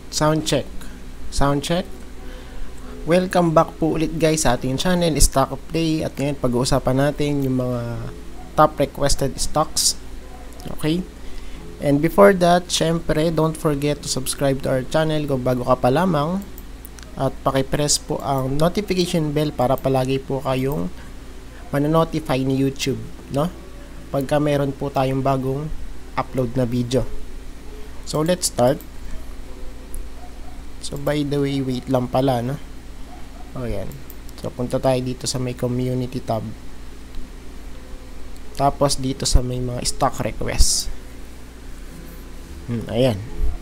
Sound check. Sound check. Welcome back po ulit guys sa ating channel, Stock Play. At ngayon pag-uusapan natin yung mga top requested stocks. Okay? And before that, syempre, don't forget to subscribe to our channel kung bago ka pa lamang. At pakipress po ang notification bell para palagi po kayong manonotify ni YouTube, no? Pagka meron po tayong bagong upload na video. So, let's start. So, by the way, wait lang pala, no? O, yan. So, punta tayo dito sa may community tab. Tapos, dito sa may mga stock requests. Ayan.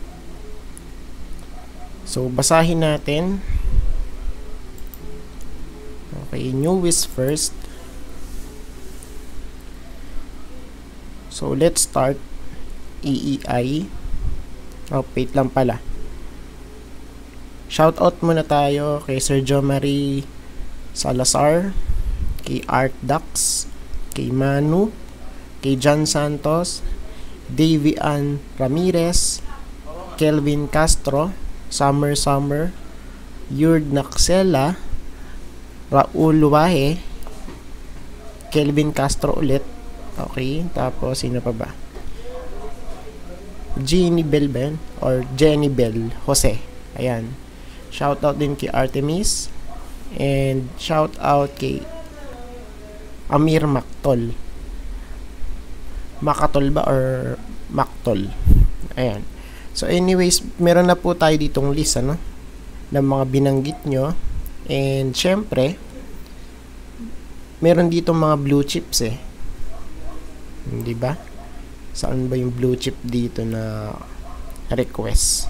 So, basahin natin. Okay, newest first. So, let's start. EEI. Oh, wait lang pala. Shoutout muna tayo kay Sir Jo Marie Salazar, kay Art Dax, kay Manu, kay John Santos, Davian Ramirez, Kelvin Castro, Summer, Yurd Naxela, Raul Wahe, Kelvin Castro ulit. Okay, tapos sino pa ba? Jenny Bell Ben or Jenny Bell Jose. Ayan. Shout out din kay Artemis and shout out kay Amir Maktol. Makatol ba or Maktol? Ayan. So anyways, meron na po tayo ditong list ano ng mga binanggit nyo. And syempre, meron ditong mga blue chips eh. Di ba? Saan ba yung blue chip dito na request?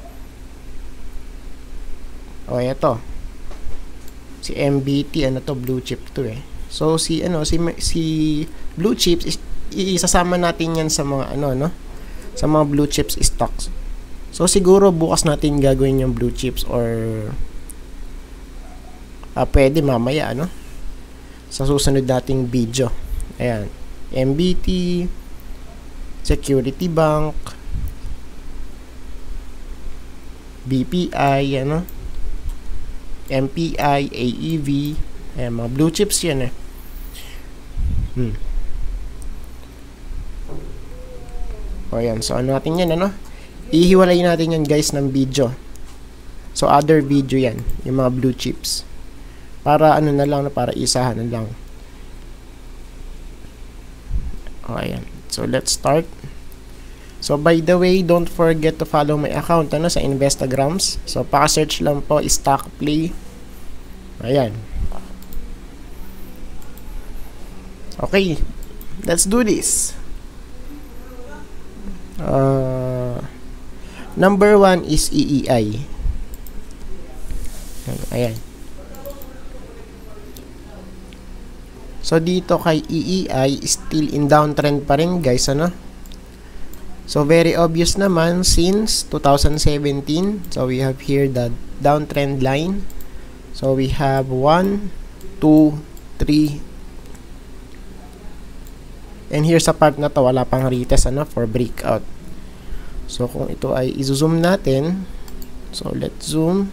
O eto. Si MBT ano to, blue chip to eh. So si blue chips isasama natin yan sa mga no? Sa mga blue chips stocks. So siguro bukas natin gagawin yung blue chips or pwede mamaya ano? Sa susunod nating video. Ayan. MBT, Security Bank, BPI, ano, MPI, AEV, ayan, mga blue chips yan eh. O yan, so ano natin yan, ano? Ihiwalay natin yan guys ng video. So other video yan, yung mga blue chips. Para ano na lang, para isahan na lang. O ayan. So let's start. So by the way, don't forget to follow my account ano sa Instagrams. So paka-search lang po Stock Play. Ayan. Okay, let's do this. Number 1 is EEI. Ayan. So dito kay EEI, still in downtrend pa rin guys, ano? So very obvious naman since 2017. So we have here the downtrend line. So we have 1, 2, 3. And here sa part na to, wala pang retest ano for breakout. So kung ito ay i-zoom natin. So let's zoom.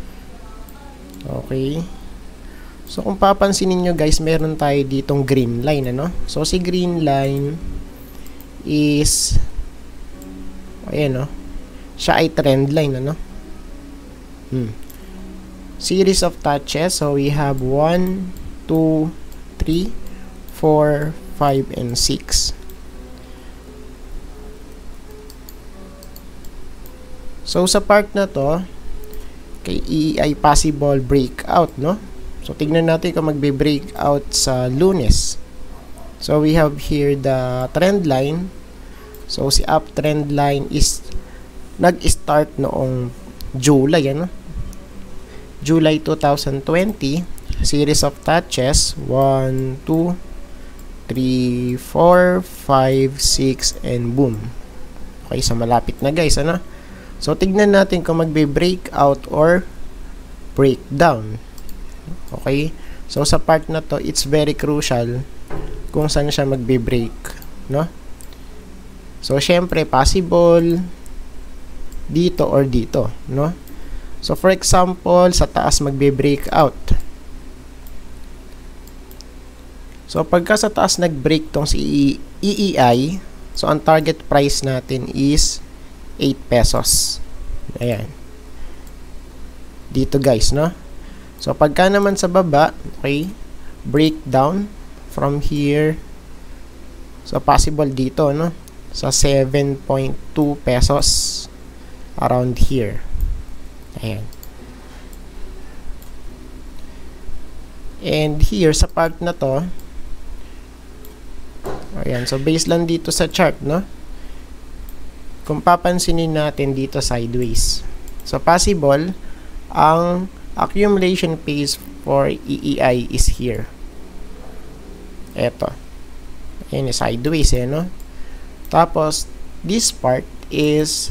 Okay. So kung papansinin nyo guys, meron tayo ditong green line ano. So si green line is ayan no. Siya ay trend line ano. Series of touches. So we have 1, 2, 3, 4, 5 and 6. So sa part na to, kay EEI possible breakout no. So, tignan natin kung magbe-break out sa Lunes. So, we have here the trend line. So, si uptrend line is nag-start noong July, ano? July 2020. Series of touches. 1, 2, 3, 4, 5, 6, and boom. Okay, so malapit na guys, ano? So, tignan natin kung magbe-break out or breakdown. Okay? So, sa part na to, it's very crucial kung saan siya magbe-break, no? So, syempre, possible dito or dito, no? So for example, sa taas magbe-breakout. So pagka sa taas nag-break tong si EEI, so ang target price natin is 8 pesos. Ayan. Dito guys, no? So pagka naman sa baba, okay, breakdown from here. So possible dito, no? Sa 7.2 pesos around here. Ayan. And here sa part na to, ayan, so based lang dito sa chart, no? Kung papansinin natin dito sideways. So possible ang accumulation pace for EEI is here. Eto. Ayan, sideways no? Tapos, this part is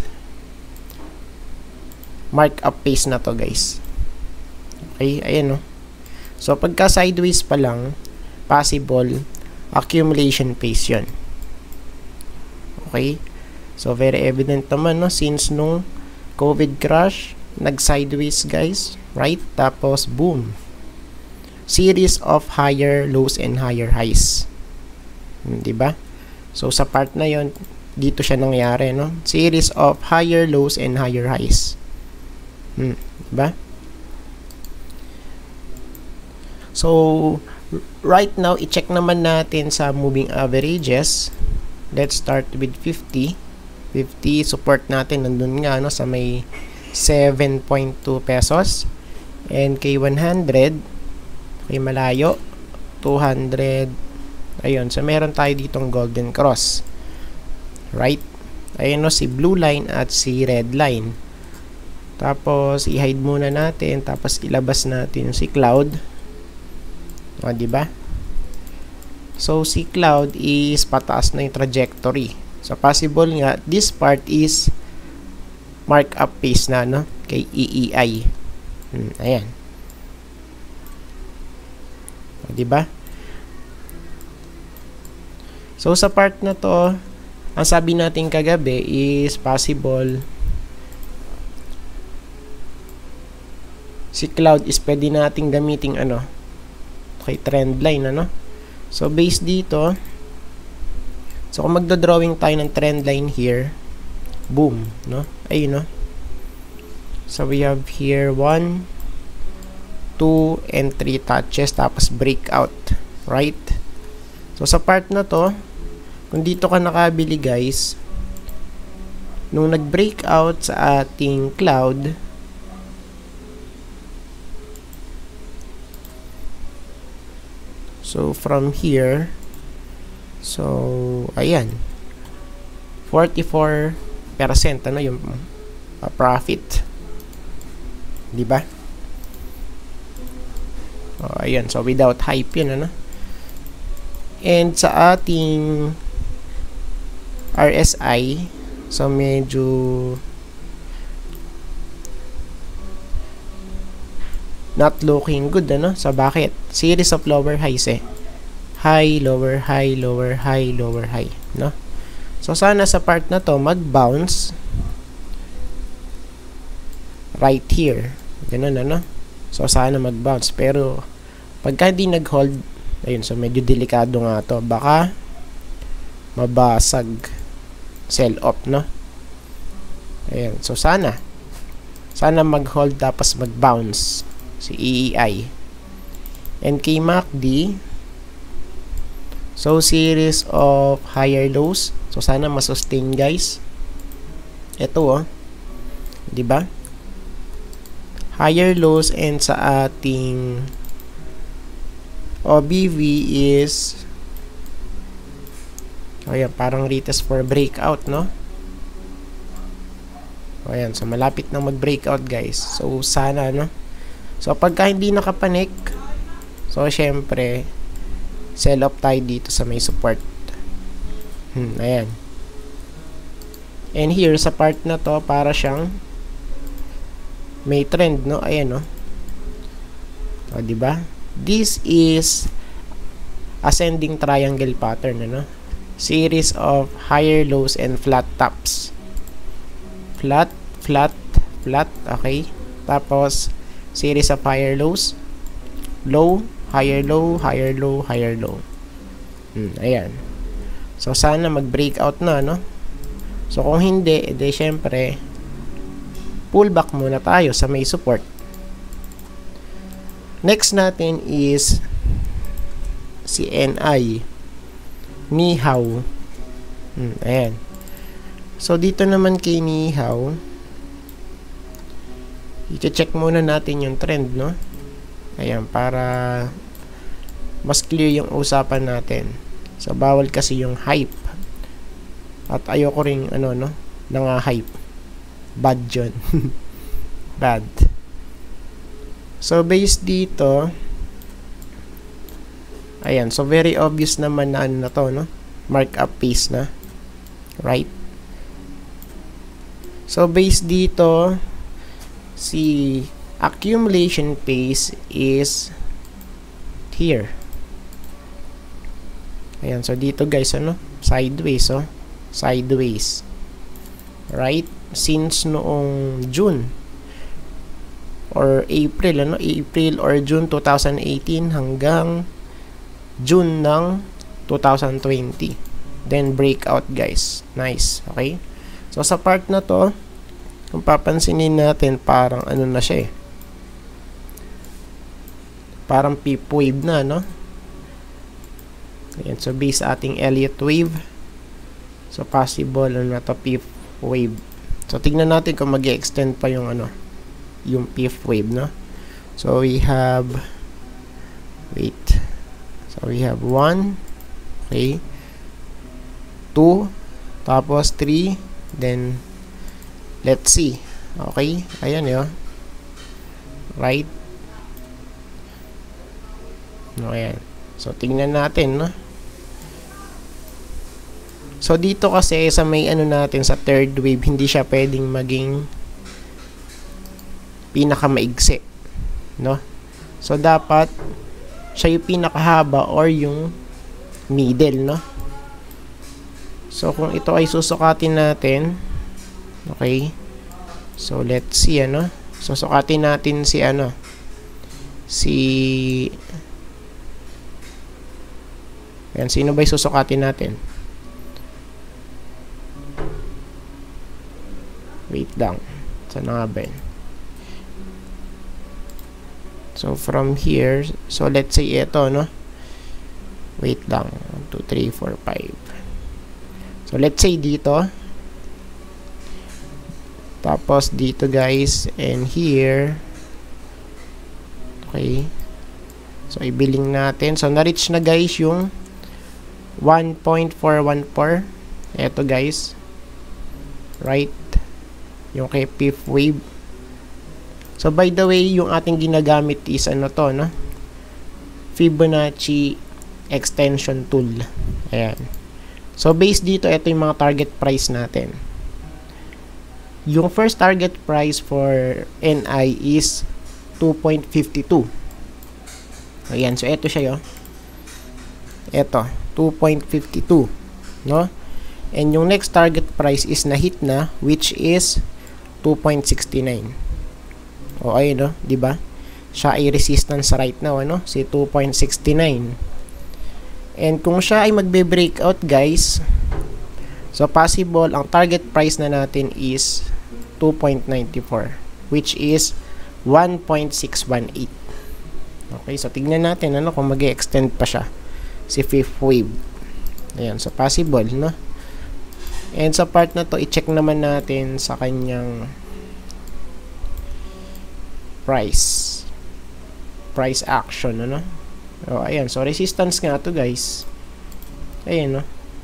markup pace na to guys. Okay, ayan no? So, pagka sideways pa lang, possible accumulation pace yun. Okay? So, very evident naman, no? Since nung COVID crash, nag-sideways guys, right? Tapos, boom. Series of higher lows and higher highs. Diba? So, sa part na yon dito siya nangyari, no? Series of higher lows and higher highs. Diba? So, right now, i-check naman natin sa moving averages. Let's start with 50. 50, support natin, nandun nga, no? Sa may 7.2 pesos. And kay 100, kay malayo, 200. Ayun, so meron tayo ditong golden cross. Right? Ayun no, si blue line at si red line. Tapos, i-hide muna natin. Tapos, ilabas natin si cloud. O, diba? So, si cloud is pataas na yung trajectory. So, possible nga, this part is markup pace na, no? Kay EEI. Ayan. O, diba? So, sa part na to, ang sabi natin kagabi is possible si cloud is pwede nating gamiting okay, trend line, So, based dito, so, kung magdodrawing tayo ng trend line here, boom, no? Ayun, no? So, we have here 1, 2, and 3 touches, tapos breakout, right? So, sa part na to, kung dito ka nakabili, guys, nung nag-breakout sa ating cloud, so, from here, so, ayan, 44% yung profit. Diba? Oh, ayan, so, without hype yun, And sa ating RSI, so, medyo not looking good, So, bakit? Series of lower highs, High, lower, high, lower, high, lower, high, no? So, sana sa part na to, mag-bounce right here. Ganun, So, sana mag-bounce. Pero, pagka hindi nag-hold, ayun, so, medyo delikado nga to. Baka, mabasag sell-off, no? Ayan, so, sana mag-hold tapos mag-bounce si EEI. And kay MACD, so, series of higher lows. So, sana masustain, guys. Ito, diba? Higher lows and sa ating OBV is ayan, parang retest for breakout, no? Ayan, so, malapit na mag-breakout, guys. So, sana, no? So, pagka hindi nakapanik, so, syempre, sell off tayo dito sa may support. Ayan. And here, sa part na to, para siyang may trend, no? Ayan, no? O, diba? This is ascending triangle pattern, Series of higher lows and flat tops. Flat, flat, okay. Tapos, series of higher lows, low, higher low, higher low, higher low. Ayan. So, sana mag-breakout na, no? So, kung hindi, edi syempre, pullback muna tayo sa may support. Next natin is si NI. Nihaw. Ayan. So, dito naman kay Nihaw, i-check muna natin yung trend, no? Ayan, para mas clear yung usapan natin. So, bawal kasi yung hype. At ayoko ring, nanga-hype. Bad yun. Bad. So, based dito, ayan, so very obvious naman na to, no? Markup phase na. Right? So, based dito, si accumulation phase is here. Ayan, so dito guys, sideways, sideways. Right? Since noong June or April, April or June 2018 hanggang June ng 2020. Then breakout guys. Nice, okay? So sa part na to, kung papansinin natin, parang na siya eh. Parang peep wave na, no? Ayan, so based ating Elliott wave. So possible na to peep wave. So tignan natin kung mag-extend pa yung yung peep wave, no? So we have So we have 1, okay, 2, tapos 3, then let's see. Okay, ayan yun. Right? Ayan. So, tingnan natin, no? So, dito kasi sa may natin, sa third wave, hindi siya pwedeng maging pinakamaigsi, no? So, dapat siya yung pinakahaba or yung middle, no? So, kung ito ay susukatin natin, okay, so let's see, susukatin natin si ayan, sino ba yung susukatin natin? Wait lang, saan nga ba yun? So from here, so let's say ito, wait lang, 1, 2, 3, 4, 5. So let's say dito, tapos dito guys, and here, okay, so ibiling natin. So na-reach na guys yung 1.414. Eto guys, right, yung kay fifth wave. So by the way, yung ating ginagamit is Fibonacci extension tool. Ayan. So based dito, ito yung mga target price natin. Yung first target price for NI is 2.52. Ayan, so ito siya, ito, 2.52, no? And yung next target price is na-hit na, which is 2.69. O ayun, di ba? Siya ay resistance right now, si 2.69. And kung siya ay magbe-breakout, guys, so possible ang target price na natin is 2.94, which is 1.618. Okay, so tignan natin kung mag-extend pa siya si fifth wave. Ayan, so possible, no? And sa part na to, i-check naman natin sa kanyang price action, Oh, ayan, so resistance nga to, guys. Ayan,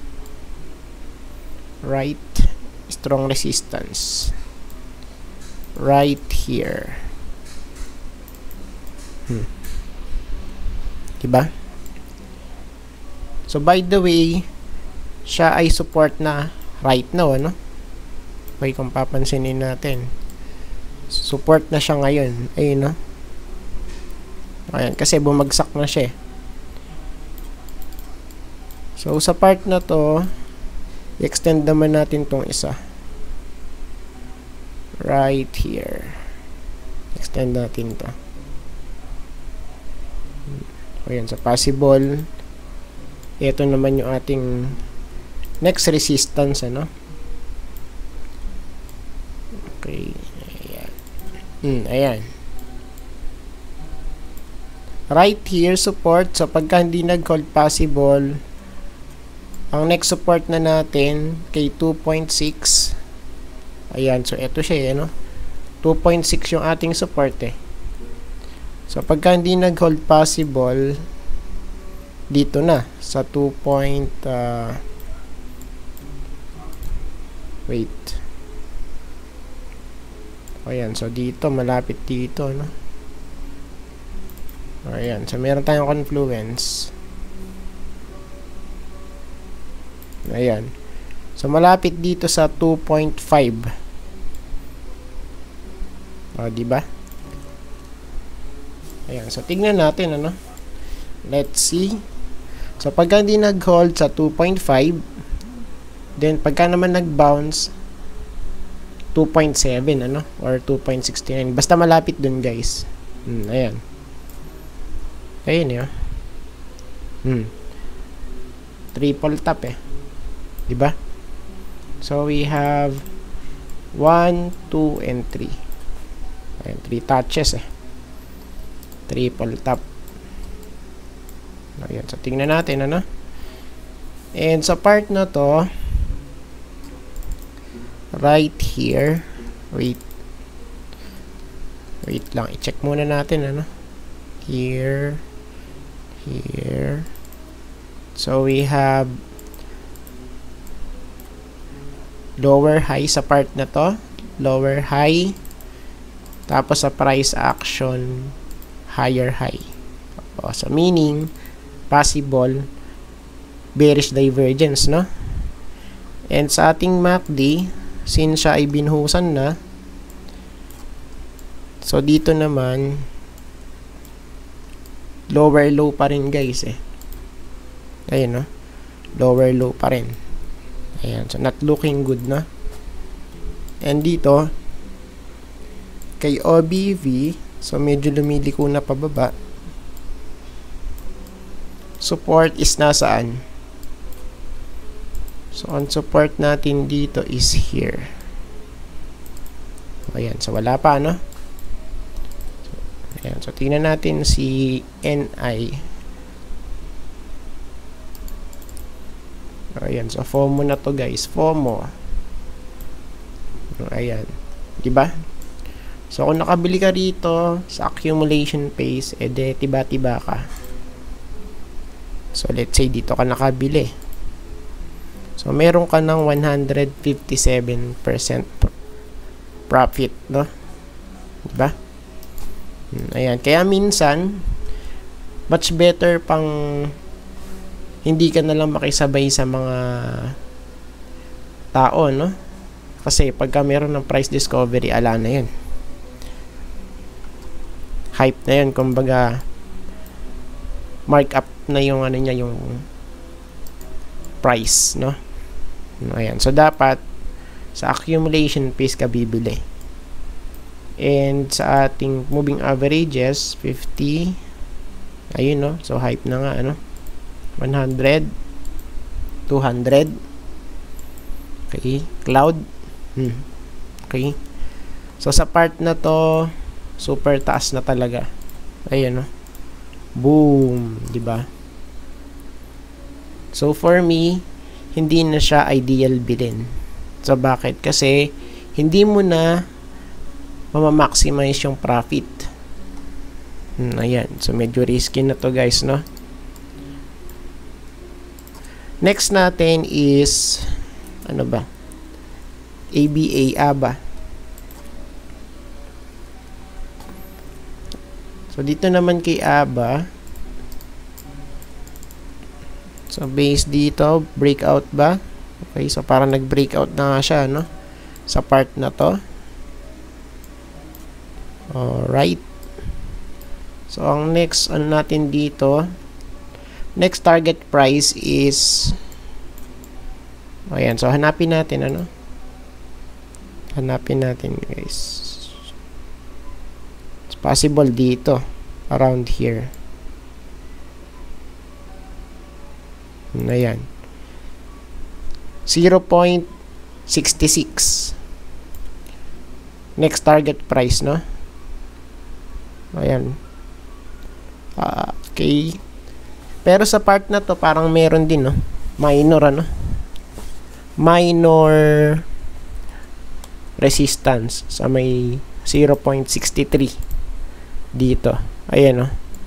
right, strong resistance right here. Diba? So by the way, siya ay support na right now, Okay, kung papansinin natin, support na siya ngayon. Ayun, ayan, kasi bumagsak na siya. So sa part na to, i-extend naman natin tong isa. right here. Extend natin to. Ayan, so possible. Ito naman yung ating next resistance, ano? Okay, ayan. Ayan. Right here, support. So, pagka hindi nag-hold possible, ang next support na natin kay 2.6. Ayan, so ito siya, ano? 2.6 yung ating support, eh. So, pagka hindi nag-hold possible, dito na, sa 2. Wait. Ayan, so dito, malapit dito, no? Ayan, so meron tayong confluence. Ayan. So, malapit dito sa 2.5. O, diba? Ayan, so tignan natin, ano? Let's see. So, pagka hindi nag-hold sa 2.5, then pagka naman nag-bounce, 2.7, ano? Or 2.69. Basta malapit dun, guys. Ayan. Ayan, yun. Triple tap, eh. Diba? So, we have 1, 2, and 3. Ayan, 3 touches, eh. Triple tap. Ayan, so tingnan natin, ano? And sa part na to, right here, wait lang, i-check muna natin, ano? Here, so we have lower high sa part na to, lower high, tapos sa price action, higher high. So meaning possible bearish divergence, no? And sa ating MACD, since siya ay binhusan na, so dito naman lower low pa rin, guys, eh. Ayun, no? Lower low pa rin. Ayan, so not looking good, no? And dito kay OBV, so medyo lumiliko na pababa. Support is nasaan? So, on support natin dito is here. Ayan, so wala pa, no? So, ayan, so tingnan natin si NI. Ayan, so FOMO na to, guys. FOMO. Ayan. Diba? So, kung nakabili ka rito sa accumulation phase, edi tiba-tiba ka. So, let's say dito ka nakabili. So, meron ka ng 157% profit, no? Diba? Ayan. Kaya minsan, much better pang hindi ka na lang makisabay sa mga tao, no? Kasi pagka meron ng price discovery, ala na yun. Hype na yun. Kumbaga, markup na yung ano niya, yung price, no? Ayan. So, dapat sa accumulation phase ka bibili. And sa ating moving averages, 50. Ayun, no? So, hype na nga, ano? 100. 200. Okay. Cloud. Okay. So, sa part na to, super taas na talaga. Ayun, no? Boom. Diba? So, for me, hindi na siya ideal bilhin. So, bakit? Kasi, hindi mo na mamamaximize yung profit. Ayan. So, medyo risky na to, guys, no? Next natin is, ano ba? ABA. So, dito naman kay ABA, so, base dito, breakout ba? Okay, so parang nag-breakout na nga siya, no? Sa part na to. Alright. So, ang next, ano natin dito, next target price is, ayan, so hanapin natin, ano? Hanapin natin guys. It's possible dito. Around here. Ayan. 0.66. Next target price, no? Ayan. Okay. Pero sa part na to, parang meron din, no? Minor, ano? Minor resistance sa may 0.63 dito. Ayan, no?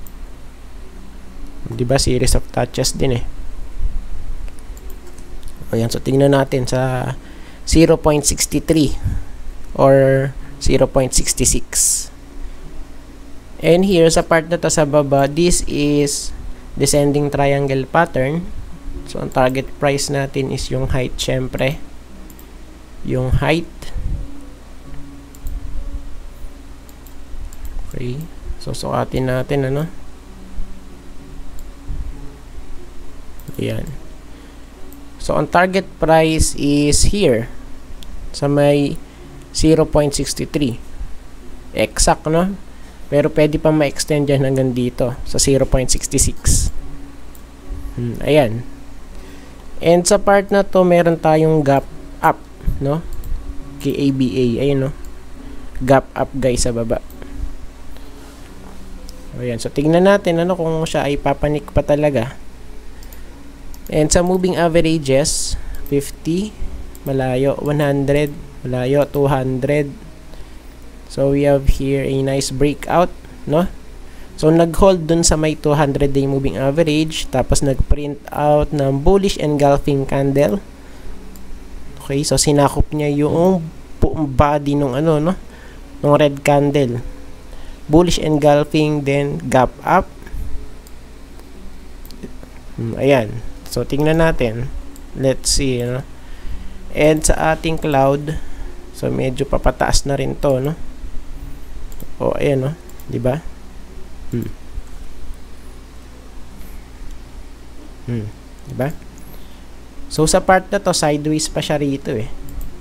Diba? Series of touches din, eh. Ayan. So, tingnan natin sa 0.63 or 0.66. And here, sa part na to sa baba, this is descending triangle pattern. So, ang target price natin is yung height, syempre. Yung height. Okay. So, sukatin natin, ano? Ayan. So, ang target price is here. Sa may 0.63. Exact, no? Pero pwede pa ma-extend yan hanggang dito sa 0.66. Ayan. And sa part na to, meron tayong gap up, no? KABA. Ayan, no? Gap up, guys, sa baba. Ayan. So, tingnan natin, ano, kung siya ay papanik pa talaga. And sa moving averages, 50, malayo, 100, malayo, 200. So, we have here a nice breakout, no? So, nag-hold dun sa may 200-day moving average. Tapos, nag-print out ng bullish engulfing candle. Okay, so, sinakop niya yung buong body nung ano, no? Nung red candle. Bullish engulfing, then gap up. Ayan. So, tingnan natin. Let's see, no? And sa ating cloud, so, medyo papataas na rin to, no? O, ayan, no? Diba? Diba? So, sa part na to, sideways pa siya rito, eh.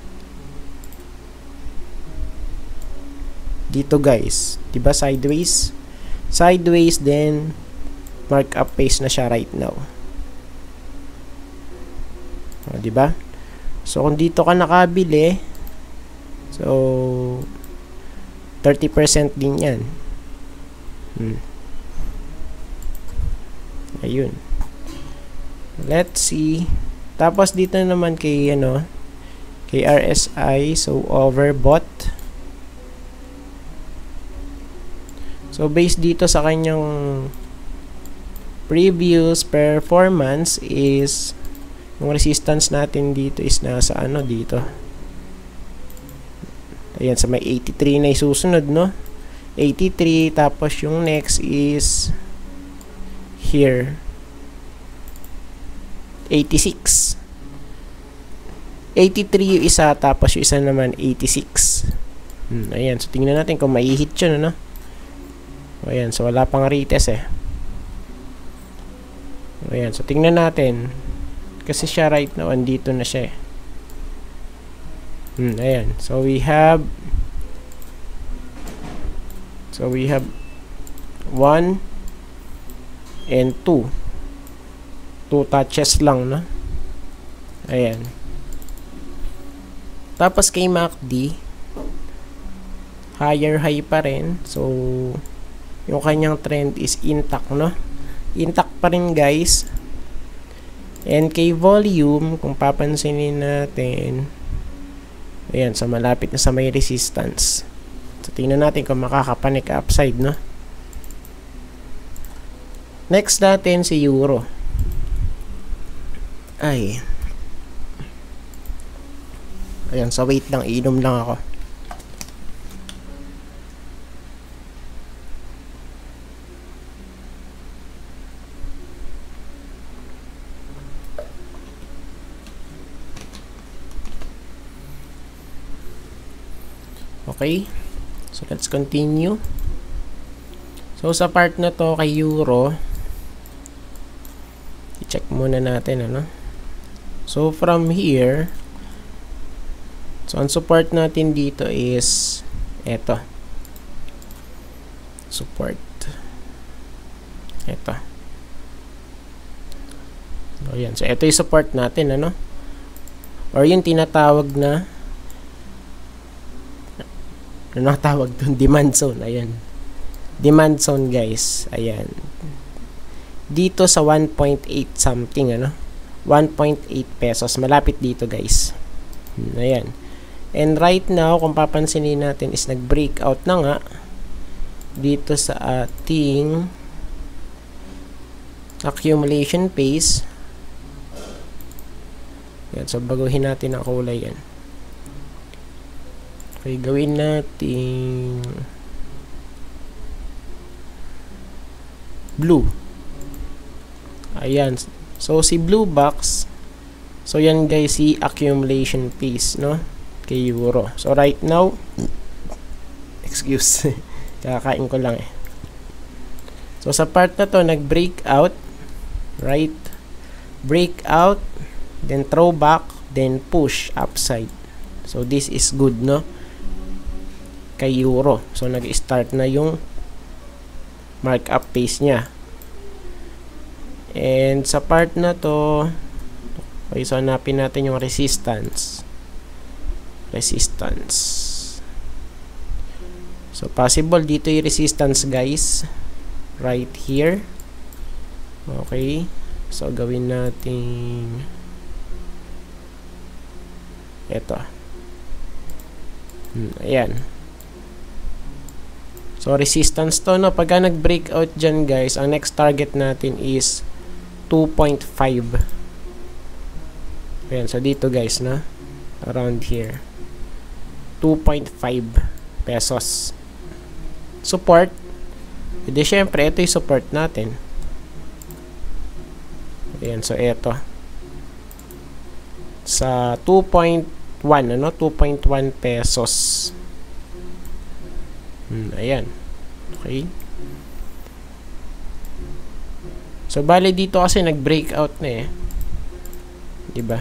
Dito, guys. Diba, sideways? Sideways, then, markup pace na siya right now. O, diba? So, kung dito ka nakabili, so, 30% din yan. Ayun. Let's see. Tapos dito naman kay ano, kay RSI, so overbought. So based dito sa kanyang previous performance is yung resistance natin dito is nasa ano dito. Ayan, sa may 83 na isusunod, no? 83, tapos yung next is here. 86. 83 yung isa, tapos yung isa naman 86. Ayan, so tingnan natin kung mai-hit yun, ano? Ayan, so wala pang retest, eh. Ayan, so tingnan natin. Kasi siya right now, andito na siya, eh. Ayan. So we have 1 and 2. 2 touches lang, no? Ayan. Tapos kay MACD, higher high pa rin. So yung kanyang trend is intact, no? Intact pa rin, guys. And kay volume, kung papansinin natin, ayan, so malapit na sa may resistance. So, tingnan natin kung makakapanik upside, no? Next natin si Euro. Ay. Ayan, so wait lang, inom lang ako. Okay, so let's continue. So sa part na to kay Euro, i-check muna natin, ano. So from here, So, ang support natin dito is eto. Support. Eto. So, ayan. So, ito yung support natin, ano? Or yung tinatawag na ano tawag doon? Demand zone. Ayan. Demand zone, guys. Ayan. Dito sa 1.8 something, ano? 1.8 pesos. Malapit dito, guys. Ayan. And right now, kung papansinin natin is nag-breakout na nga dito sa ating accumulation phase. Yan. So, baguhin natin ang kulay yan. Okay, gawin natin blue. Ayan. So, si blue box. So, yan guys, si accumulation phase, no? Kay euro. So, right now, excuse, kakain ko lang eh. So, sa part na to, nag-breakout, right? Breakout, then throw back, then push upside. So, this is good, no? Kay euro. So, nag-start na yung markup phase niya. And sa part na to, okay, so hanapin natin yung resistance. So, possible dito yung resistance, guys. Right here. Okay. So, gawin natin ito. Ayan. So, resistance to, no? Pagka nag-breakout dyan, guys, ang next target natin is 2.5. Ayan. So, dito, guys, na? Around here. 2.5 pesos. Support. Hindi, syempre, ito yung support natin. Ayan. So, ito. Sa 2.1, ano? 2.1 pesos. Ayan. Okay. So, bali dito kasi nag-breakout na eh. Diba?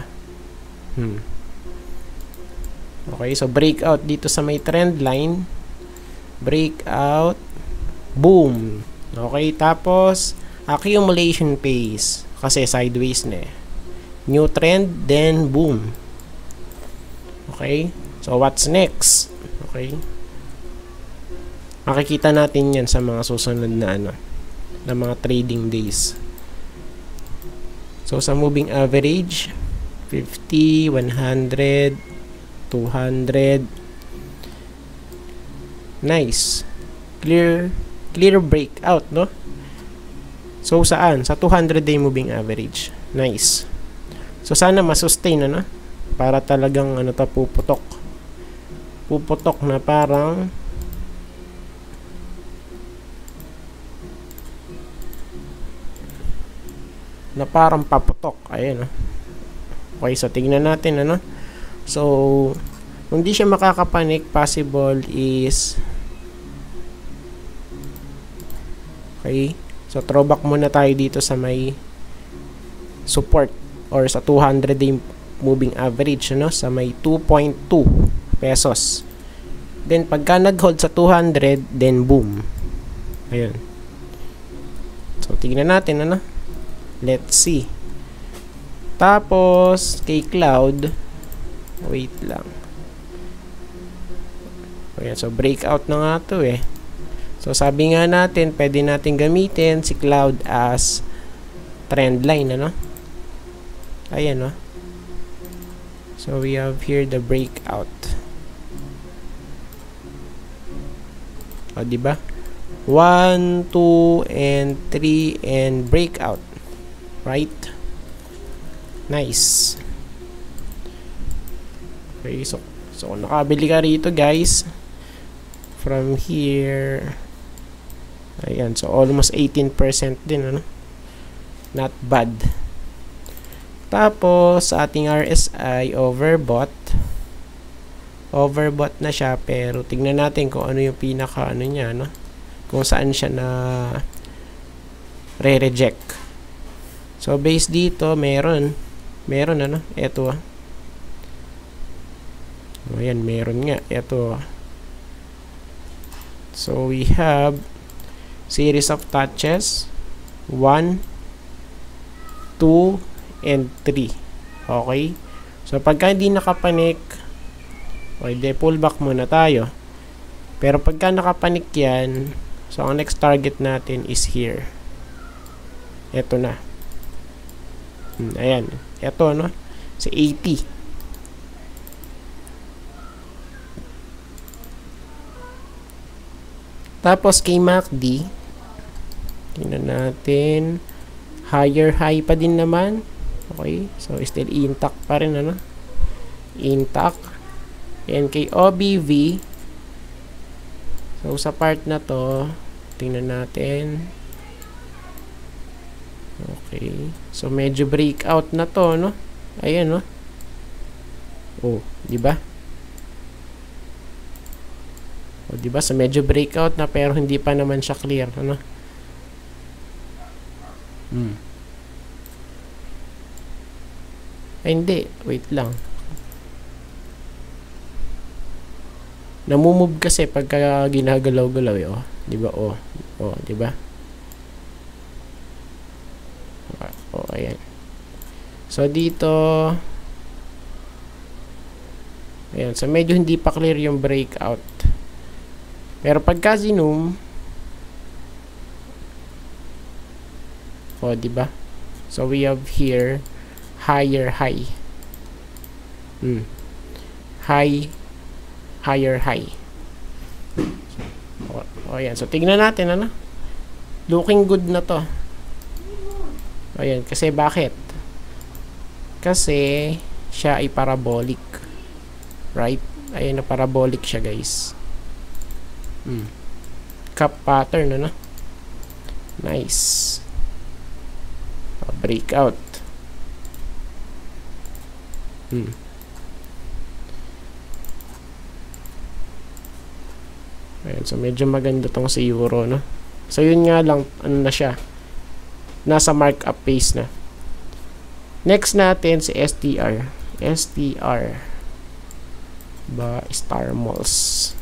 Okay. So, breakout dito sa may trend line. Breakout. Boom. Okay. Tapos, accumulation phase. Kasi sideways na eh. New trend, then boom. Okay. So, what's next? Okay. Makikita natin yan sa mga susunod na ano, na mga trading days. So, sa moving average, 50, 100, 200. Nice. Clear breakout, no? So, saan? Sa 200-day moving average. Nice. So, sana masustain, ano? Para talagang, ano to, puputok. Puputok na parang paputok. Ayan, no? Okay, so tingnan natin, ano? So, kung di siya makakapanik, possible is okay. So, throwback muna tayo dito sa may support or sa 200-day moving average, ano? Sa may 2.2 pesos. Then, pagka nag-hold sa 200, then boom. Ayan. So, tingnan natin, ano? Let's see. Tapos, kay cloud, wait lang. Ayan, so breakout na nga to eh. So, sabi nga natin, pwede natin gamitin si cloud as trend line, ano? Ayan, no? So, we have here the breakout. O, diba? 1, 2, and 3, and breakout. Right? Nice. Okay, so nakabili ka rito, guys. From here. Ayan, so almost 18% din, ano? Not bad. Tapos, sa ating RSI, overbought. Overbought na siya, pero tignan natin kung ano yung pinaka, ano niya, no? Kung saan siya na re-reject. So, base dito, meron, ano? Eto, Ayan, meron nga. Ito. So, we have series of touches. 1, 2, and 3. Okay? So, pagka hindi nakapanik, okay, de pull back muna tayo. Pero pagka nakapanik yan, so, ang next target natin is here. Ito na. Ayan. Ito, no? Sa 80. Tapos, kay MACD, tingnan natin, higher high pa din naman. Okay? So, still intact pa rin, ano? Intact. And kay OBV, so, sa part na to, tingnan natin. Okay. So, medyo breakout na to, no? Ayan, no? Oh, di ba? Oh, di ba? So, medyo breakout na pero hindi pa naman siya clear, ano? Ay, hindi. Wait lang. Namumove kasi pagka ginagalaw-galaw, eh, oh. Di ba? Oh. Oh, di ba? Oh, ayan. So, dito, ayan. So, medyo hindi pa clear yung breakout. Pero pagka zoom, oh, di ba? So, we have here, higher high. High, higher high. Oh, ayan. So, tignan natin, ano? Looking good na to. Ayan, kasi bakit? Kasi siya ay parabolic. Right? Ayan na, parabolic siya, guys. Cup pattern, ano? Nice. Breakout. Ayan, so medyo maganda tong si euro, no? So, yun nga lang, ano na siya? Nasa markup phase na. Next natin si STR. STR. Ba, Star Malls.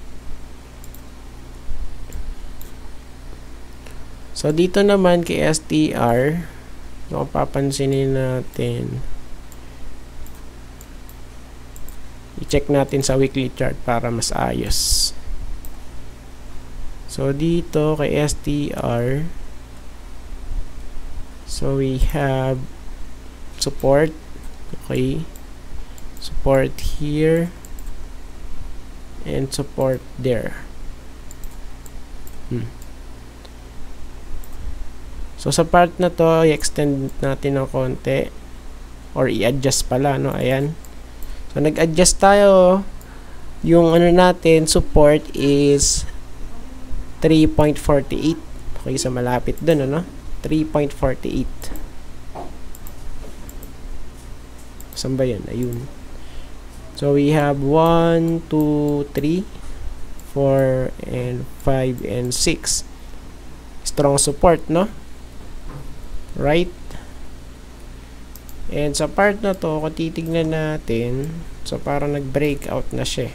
So, dito naman kay STR, kung papansinin natin, i-check natin sa weekly chart para mas ayos. So, dito kay STR, so we have support. Okay. Support here. And support there. So, sa part na to, i-extend natin ng konti. Or i-adjust pala, no? Ayan. So, nag-adjust tayo. Yung ano natin, support is 3.48. Okay, so malapit dun, ano? 3.48. Saan ba yan? Ayun. So, we have 1, 2, 3, 4, and 5, and 6. Strong support, no? Right? And sa part na to, kung titignan natin, so parang nag-breakout na siya.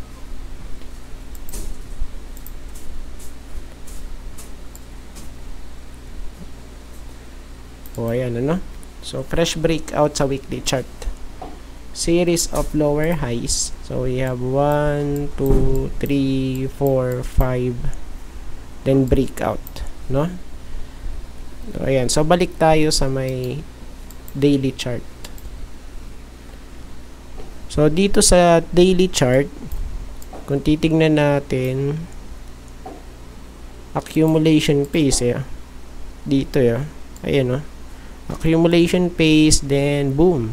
O, ayan, ano? So, fresh breakout sa weekly chart. Series of lower highs. So, we have 1, 2, 3, 4, 5. Then, breakout. No? So, ayan. So, balik tayo sa may daily chart. So, dito sa daily chart, kung titignan natin, accumulation pace, eh. Dito, eh. Ayan, no? Accumulation pace, then boom.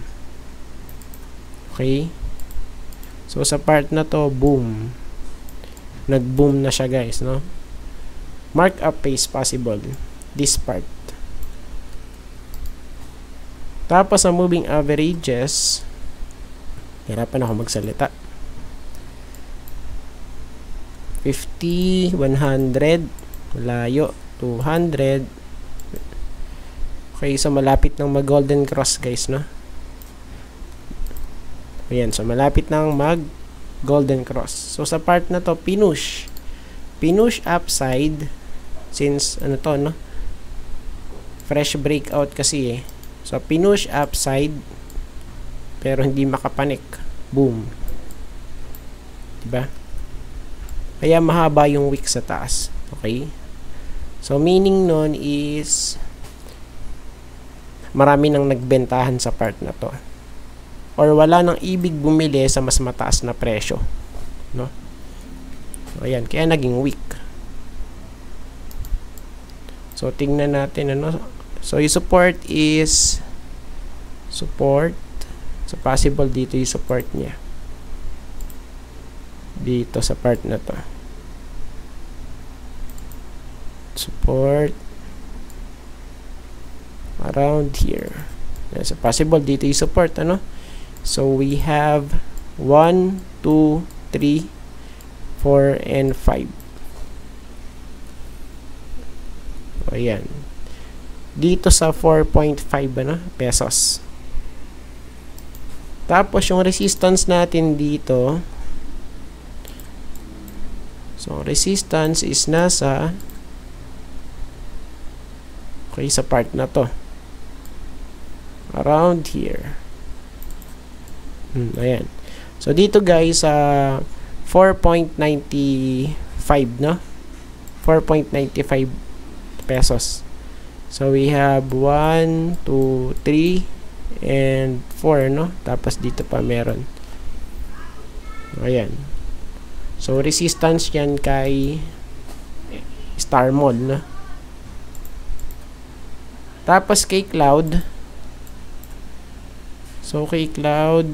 Okay? So, sa part na to, boom. Nag-boom na siya, guys, no? Markup pace possible. This part. Tapos, sa moving averages, hirapan ako magsalita. 50, 100, layo, 200. Okay, so malapit ng mag-golden cross, guys, no? Ayan, so malapit ng golden cross. So sa part na to, pinush upside, since ano to, no, fresh breakout kasi so pinush upside pero hindi makapanik, boom, diba? Kaya mahaba yung wick sa taas. Okay, so meaning nun is marami nang nagbentahan sa part na to, or wala nang ibig bumili sa mas mataas na presyo, no? So ayan, kaya naging weak. So tingnan natin ano. So yung support is support. So possible dito yung support niya, dito sa part na to, support around here. So possible dito yung support, ano. So we have 1, 2, 3, 4, and 5. So ayan, dito sa 4.5 ano, pesos. Tapos yung resistance natin dito, so resistance is nasa, okay, sa part na to, around here. Ayan. So dito guys, 4.95, no? 4.95 pesos. So we have 1, 2, 3, and 4, no? Tapos dito pa meron. Ayan. So resistance yan kay Star Mode, no? Tapos kay Cloud. So kay Cloud,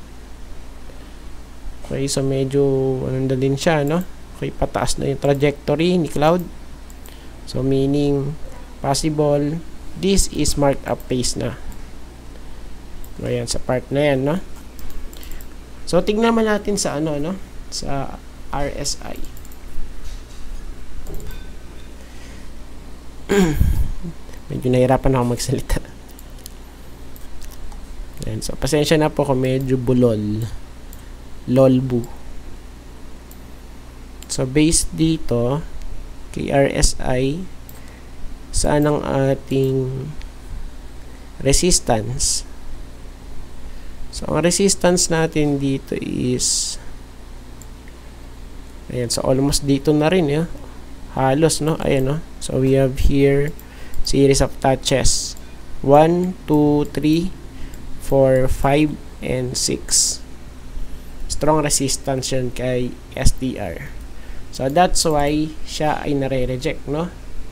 okay, so medyo ano na din siya, no? Okay, pataas na yung trajectory ni Cloud. So meaning possible this is marked up phase na. Ayan, sa part na yan, no? So tingnan naman natin sa ano, no? Sa RSI. Medyo nahirapan ako magsalita. Ayan, so pasensya na po kung medyo bulol, lolbu. So based dito kay RSI, saan ang ating resistance? So ang resistance natin dito is, ayan, so almost dito na rin, yeah? Halos, no? Ayan, no? So we have here series of touches 1, 2, 3, 4, 5, and 6. Strong resistance yan kay SDR. So that's why siya ay nare-reject, no?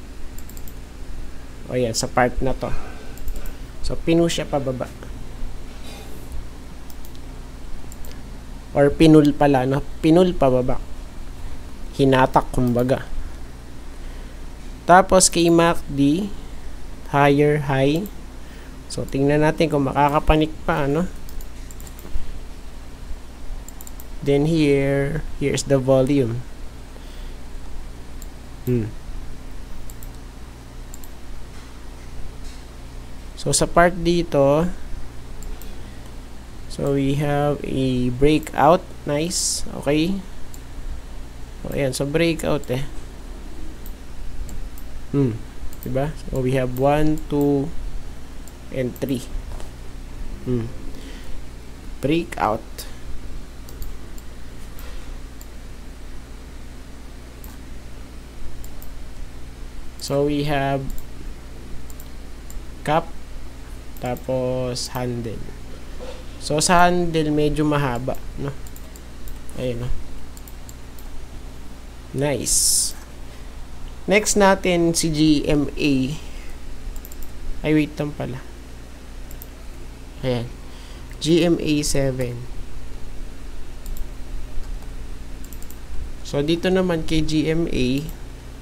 O yan, sa part na to. So pinush siya pababa. Or pinul pala, no? Pinul pababa. Hinatak, kumbaga. Tapos kay MACD, higher high. So tingnan natin kung makakapanik pa, no? Then here's the volume. So sa part dito, so we have a breakout. Nice. Okay. So ayan, so breakout diba? So we have 1, 2, and 3. Breakout. So we have cap, tapos handle. So sa handle medyo mahaba, no? Ayun, no? Nice. Next natin si GMA. Ay, wait lang pala. Ayan. GMA 7. So dito naman kay GMA,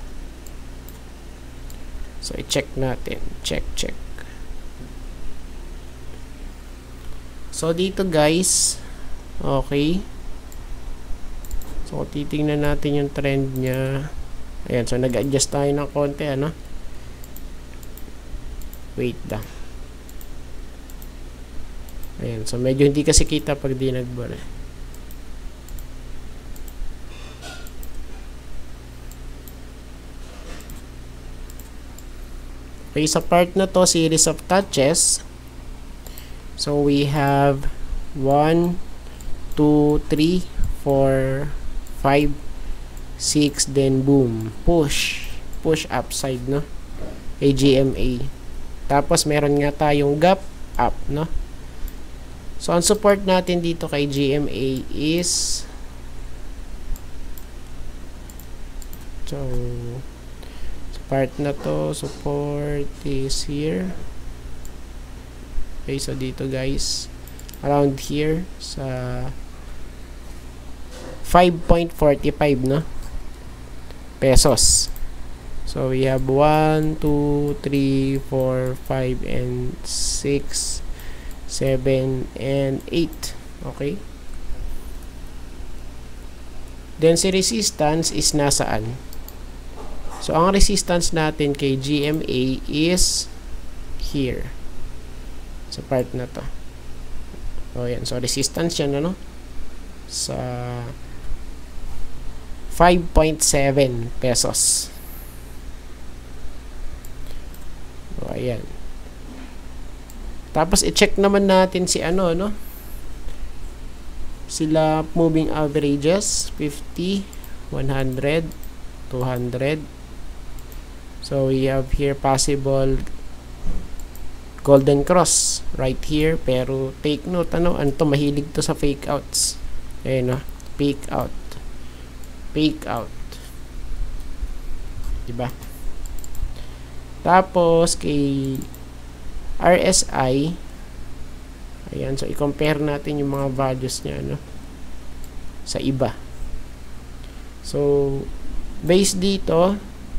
so i-check natin. Check. So dito guys, okay. So titingnan natin yung trend niya. Ayan, so nag-adjust tayo ng konti, ano? Wait lang. Ayan, so medyo hindi kasi kita pag di nagbura. Okay, sa part na to, series of touches. So we have 1, 2, 3, 4, 5, 6, then boom, push upside, no? AGMA. Tapos meron nga tayong gap up, no? So ang support natin dito kay GMA is sa part na to, support is here. Okay, so dito guys, around here sa 5.45, no? Pesos. So we have 1, 2, 3, 4, 5, and 6, 7, and 8. Okay? Then si resistance is nasaan? So ang resistance natin kay GMA is here. Sa part na to. O yan. So resistance yan, ano? Sa 5.7 pesos. O ayan. Tapos i-check naman natin si ano, no? Sila moving averages, 50, 100, 200. So we have here possible golden cross right here, pero take note, ano to, mahilig to sa fake outs. Ayun, no? Fake out. Fake out. Diba? Tapos kay RSI, ayan, so i-compare natin yung mga values niya, no, sa iba. So based dito,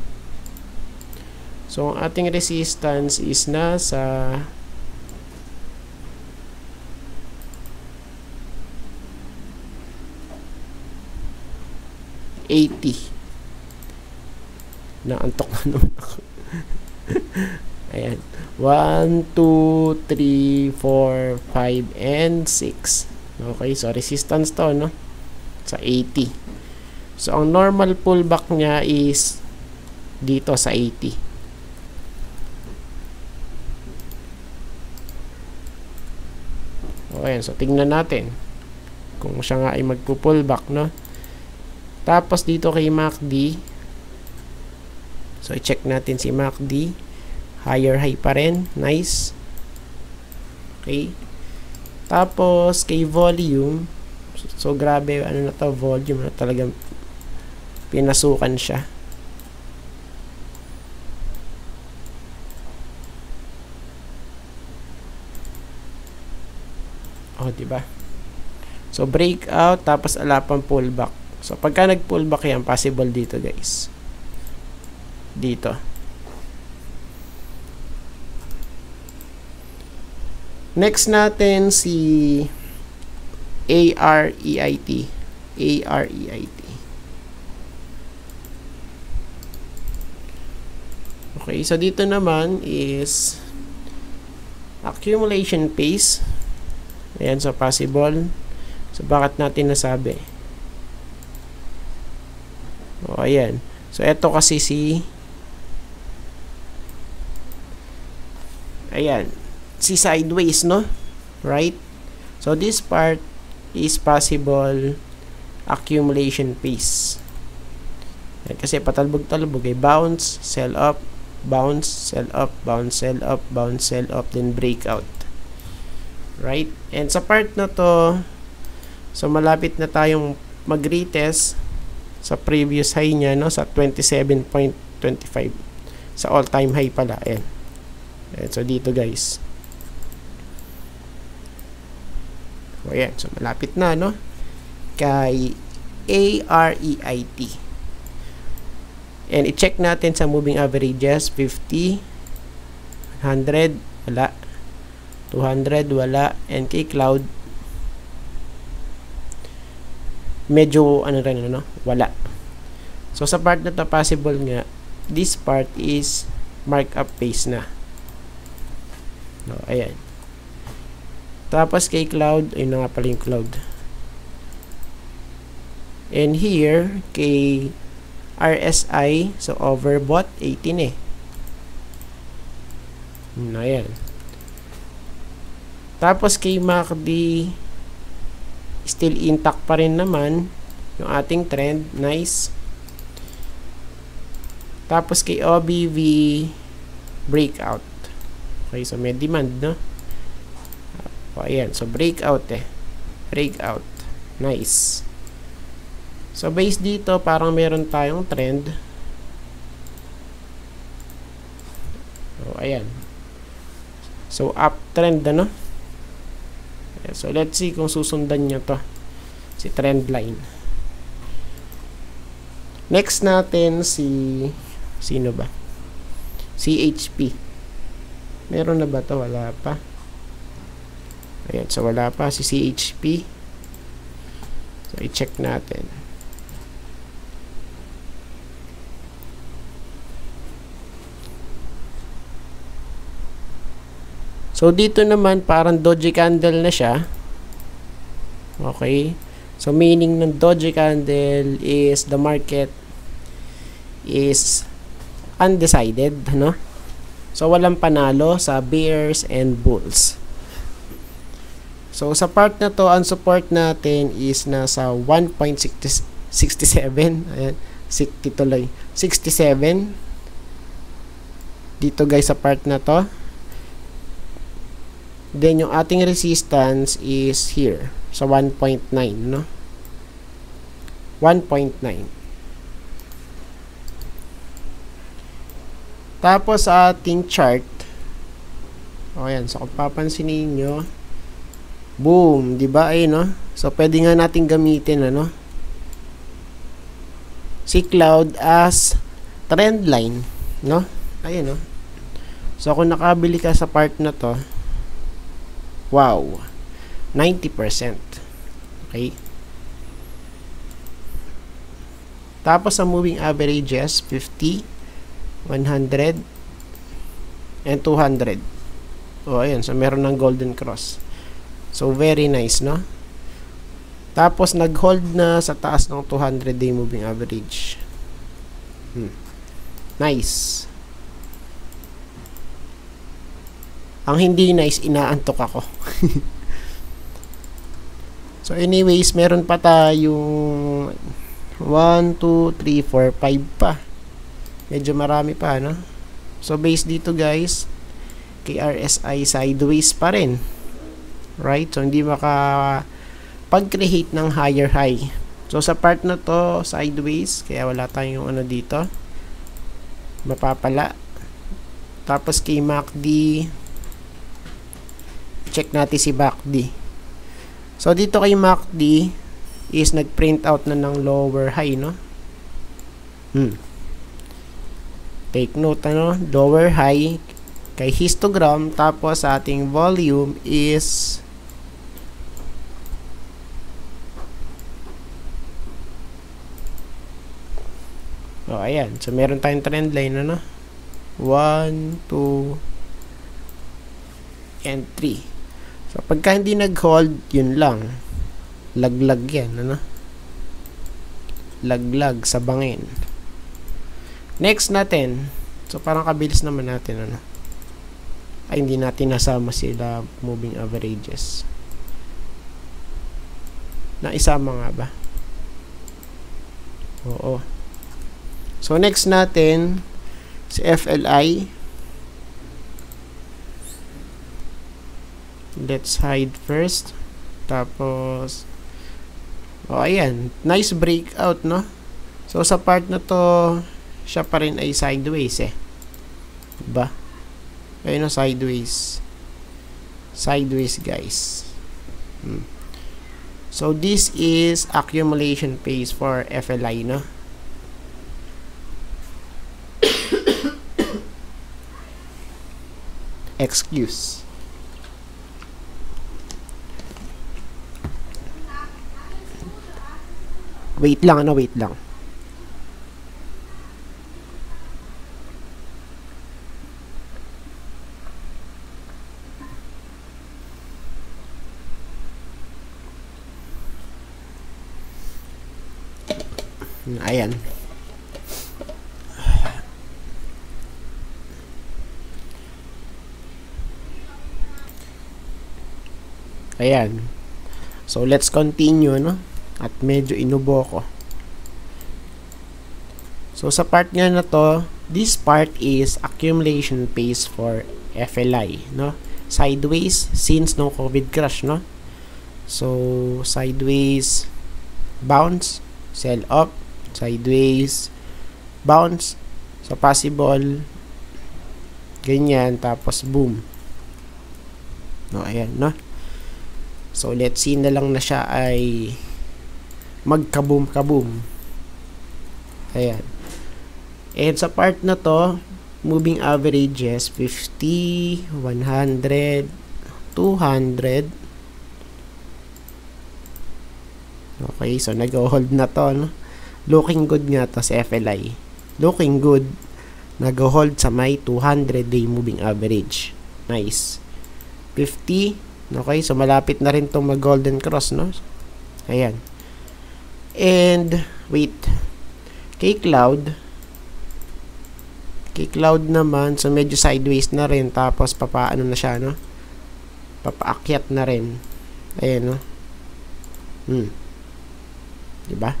so ang ating resistance is nasa 80. Naantok na naman ako. Ayan. 1, 2, 3, 4, 5, and 6. Okay, so resistance to, no? Sa 80. So ang normal pullback niya is dito sa 80. Okay, so tingnan natin kung siya nga ay magpo-pullback, no? Tapos dito kay MACD, so i-check natin si MACD. Higher high pa rin. Nice. Okay. Tapos kay volume, so grabe, ano na to, volume na talagang pinasukan siya. Oh, diba? So breakout, tapos ala pang pullback. So pagka nag-pullback yan, possible dito guys. Dito. Next natin si AREIT. AREIT. Okay, so dito naman is accumulation pace. Ayan, so possible. So bakit natin nasabi? O, ayan. So ito kasi si ayan, si sideways, no? Right? So this part is possible accumulation pace. Ayan, kasi patalbog-talbog ay bounce, sell up, bounce, sell up, bounce, sell up, bounce, sell up, then breakout. Right? And sa part na to, so malapit na tayong mag-retest sa previous high niya, no, sa 27.25 sa all-time high pala. Ayan. Ayan, so dito guys. So ayan, so malapit na, no, kay AREIT. And i-check natin sa moving averages, 50, 100, wala, 200, wala, and kay cloud medyo ano rin, no, wala. So sa part na to, possible nga this part is markup pace na. No, ayan. Tapos kay cloud, ayun na nga pala yung cloud. And here kay RSI, so overbought 18 eh. Ayan. Tapos kay MACD, still intact pa rin naman yung ating trend. Nice. Tapos kay OBV, breakout. Okay, so may demand, no? O, ayan. So, breakout breakout. Nice. So, base dito, parang meron tayong trend. O, ayan. So, uptrend, ano? So, let's see kung susundan nyo to. Si trend line. Next natin sino ba? CHP. Meron na ba to? Wala pa. Ayan, so wala pa si CHP. So, i-check natin. So, dito naman, parang doji candle na siya. Okay. So, meaning ng doji candle is the market is undecided, no? So, walang panalo sa bears and bulls. So, sa part na to, ang support natin is nasa 1.67. Ayan, 60 tuloy. 67. Dito guys, sa part na to. Then, yung ating resistance is here. Sa 1.9, no? 1.9. Tapos, sa ating chart. O, ayan. So, kung papansinin nyo, boom, di ba? Ayun, no? So, pwede nga natin gamitin, ano? Si cloud as trend line, no? Ayun, no? So, kung nakabili ka sa part na to, wow, 90%. Okay? Tapos, sa moving averages, 50, 100, and 200. O, ayan. So, meron ng golden cross. So, very nice, no? Tapos, nag-hold na sa taas ng 200-day moving average. Nice. Ang hindi nice, inaantok ako. So, anyways, meron pa tayong 1, 2, 3, 4, 5 pa. Medyo marami pa, no? So, base dito, guys, kay RSI sideways pa rin. Right? So, hindi pag-create ng higher high. So, sa part na to, sideways, kaya wala tayong ano dito. Mapapala. Tapos, kay MACD, check natin si MACD. So, dito kay MACD is nag-print out na ng lower high, no? Take note, ano? Lower high kay histogram. Tapos, ating volume is ayan. So, meron tayong trend line, ano? 1, 2, and 3. So, pagka hindi nag-hold, yun lang. Laglag yan, ano? Laglag sa bangin. Next natin. So, parang kabilis naman natin, ano? Ay, hindi natin nasama sila moving averages. Naisama nga ba? Oo. So, next natin, si FLI. Let's hide first. Tapos, ayan. Nice breakout, no? So, sa part na to, siya pa rin ay sideways, diba? Ayun na, sideways. Sideways, guys. So, this is accumulation phase for FLI, no? Excuse. Wait lang, ano? Wait lang. Ayan. Ayan. So, let's continue, no? At medyo inubo ko. So, sa part nga na to, this part is accumulation phase for FLI, no? Sideways, since no COVID crash, no? So, sideways, bounce, sell up, sideways, bounce, so possible, ganyan, tapos boom. No, ayan, no? So, let's see na lang na siya ay magkaboom-kaboom. Ayan. And sa part na to, moving averages 50, 100, 200. Okay, so nag-hold na to, no? Looking good nga to sa FLI. Looking good. Nag-hold sa may 200 day moving average. Nice. 50. Okay, so malapit na rin tong mag-golden cross, no? Ayan. And, wait. K-Cloud naman, so medyo sideways na rin, tapos papaano na siya, no? Papaakyat na rin. Ayan, no? Diba?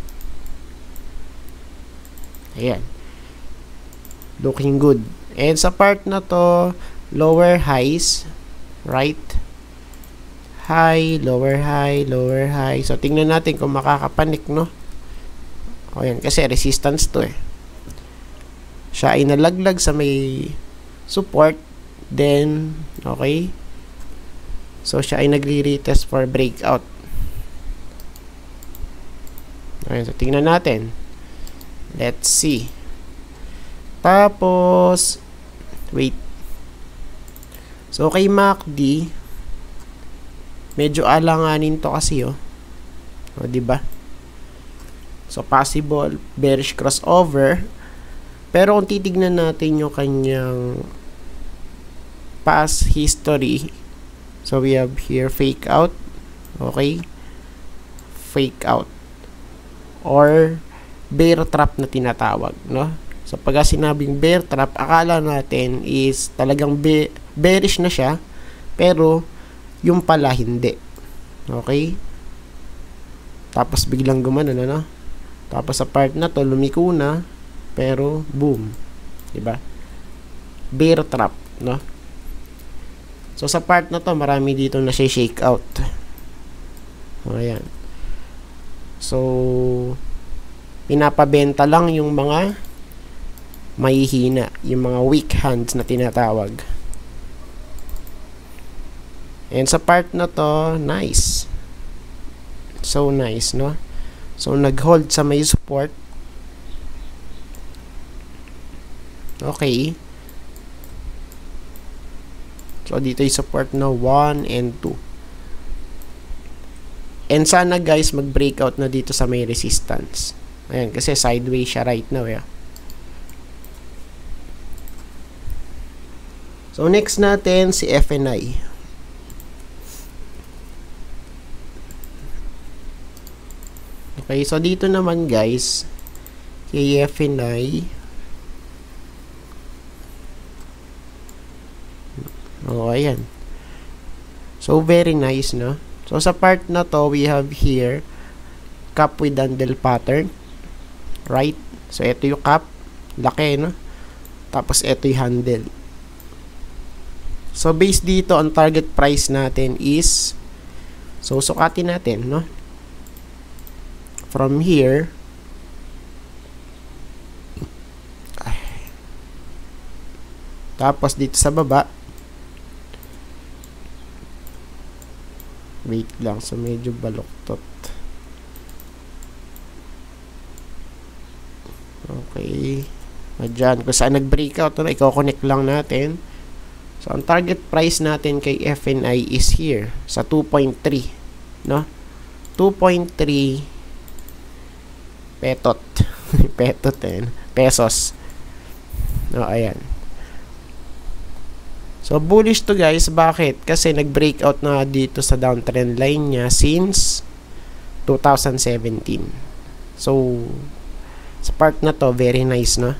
Ayan. Looking good. And sa part na to, lower highs, right? High, lower high, lower high. So, tingnan natin kung makakapanik, no? O yan, kasi resistance to eh. Siya ay nalaglag sa may support. Then, okay. So, siya ay nagre-retest for breakout. Ayan, so tingnan natin. Let's see. Tapos, wait. So, kay MACD, medyo alanganin to kasi, oh. O, diba? So, possible bearish crossover. Pero kung titignan natin yung kanyang past history, so we have here fake out, okay, fake out or bear trap na tinatawag, no? So pag sinabing bear trap, akala natin is talagang bearish na siya, pero yung pala hindi, okay? Tapos biglang gumanon, no? Tapos sa part na to lumiko na, pero boom, diba? Bear trap, no? So sa part na to, marami dito na siya shake out. Ayan. So pinapabenta lang yung mga mahihina, yung mga weak hands na tinatawag. And sa part na to, nice. So nice, no? So nag-hold sa may support. Okay. So dito yung support na 1 and 2. And sana guys mag-breakout na dito sa may resistance. Ayan, kasi sideways siya right now, yeah. So next natin si FNI. Okay, so dito naman guys, kay FNI, oh, ayan. So, very nice, no? So, sa part na to, we have here cap with handle pattern. Right? So, ito yung cap. Laki, no? Tapos, ito yung handle. So, based dito, ang target price natin is, so, sukatin natin, no? From here, tapos dito sa baba, wait lang, so medyo baluktot. Okay, dyan, kung saan nag-breakout, no, i-connect lang natin. So ang target price natin kay FNI is here sa 2.3, no? 2.3 petot. Petot, pesos. No, ayan. So, bullish to guys. Bakit? Kasi nag-breakout na dito sa downtrend line niya since 2017. So, sa part na to, very nice, no?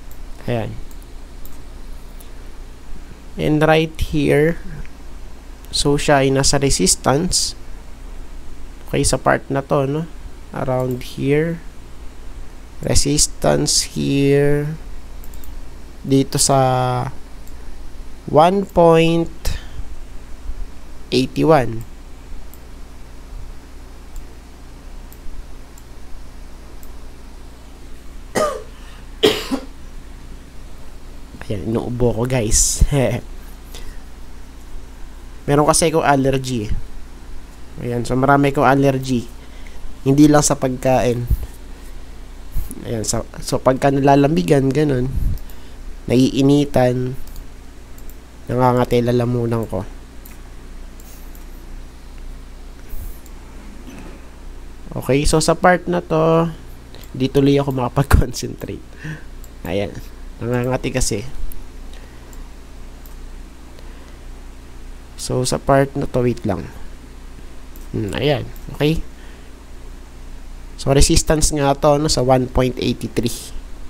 Ayan. And right here, So, siya ay nasa resistance. Okay, sa part na to, no? Around here. Resistance here. Dito sa 1.81. Ayan, inuubo ko guys. Meron kasi akong allergy. Ayan, so marami akong allergy. Hindi lang sa pagkain. Ayan, so pagka nalalambigan, ganun, naiinitan, nangangati lalamunan ko. Okay, so sa part na to, di tuloy ako makapag-concentrate. Ayan, nangangati kasi. So, sa part na to, wait lang. Ayan, okay. So, resistance nga to, no, sa 1.83.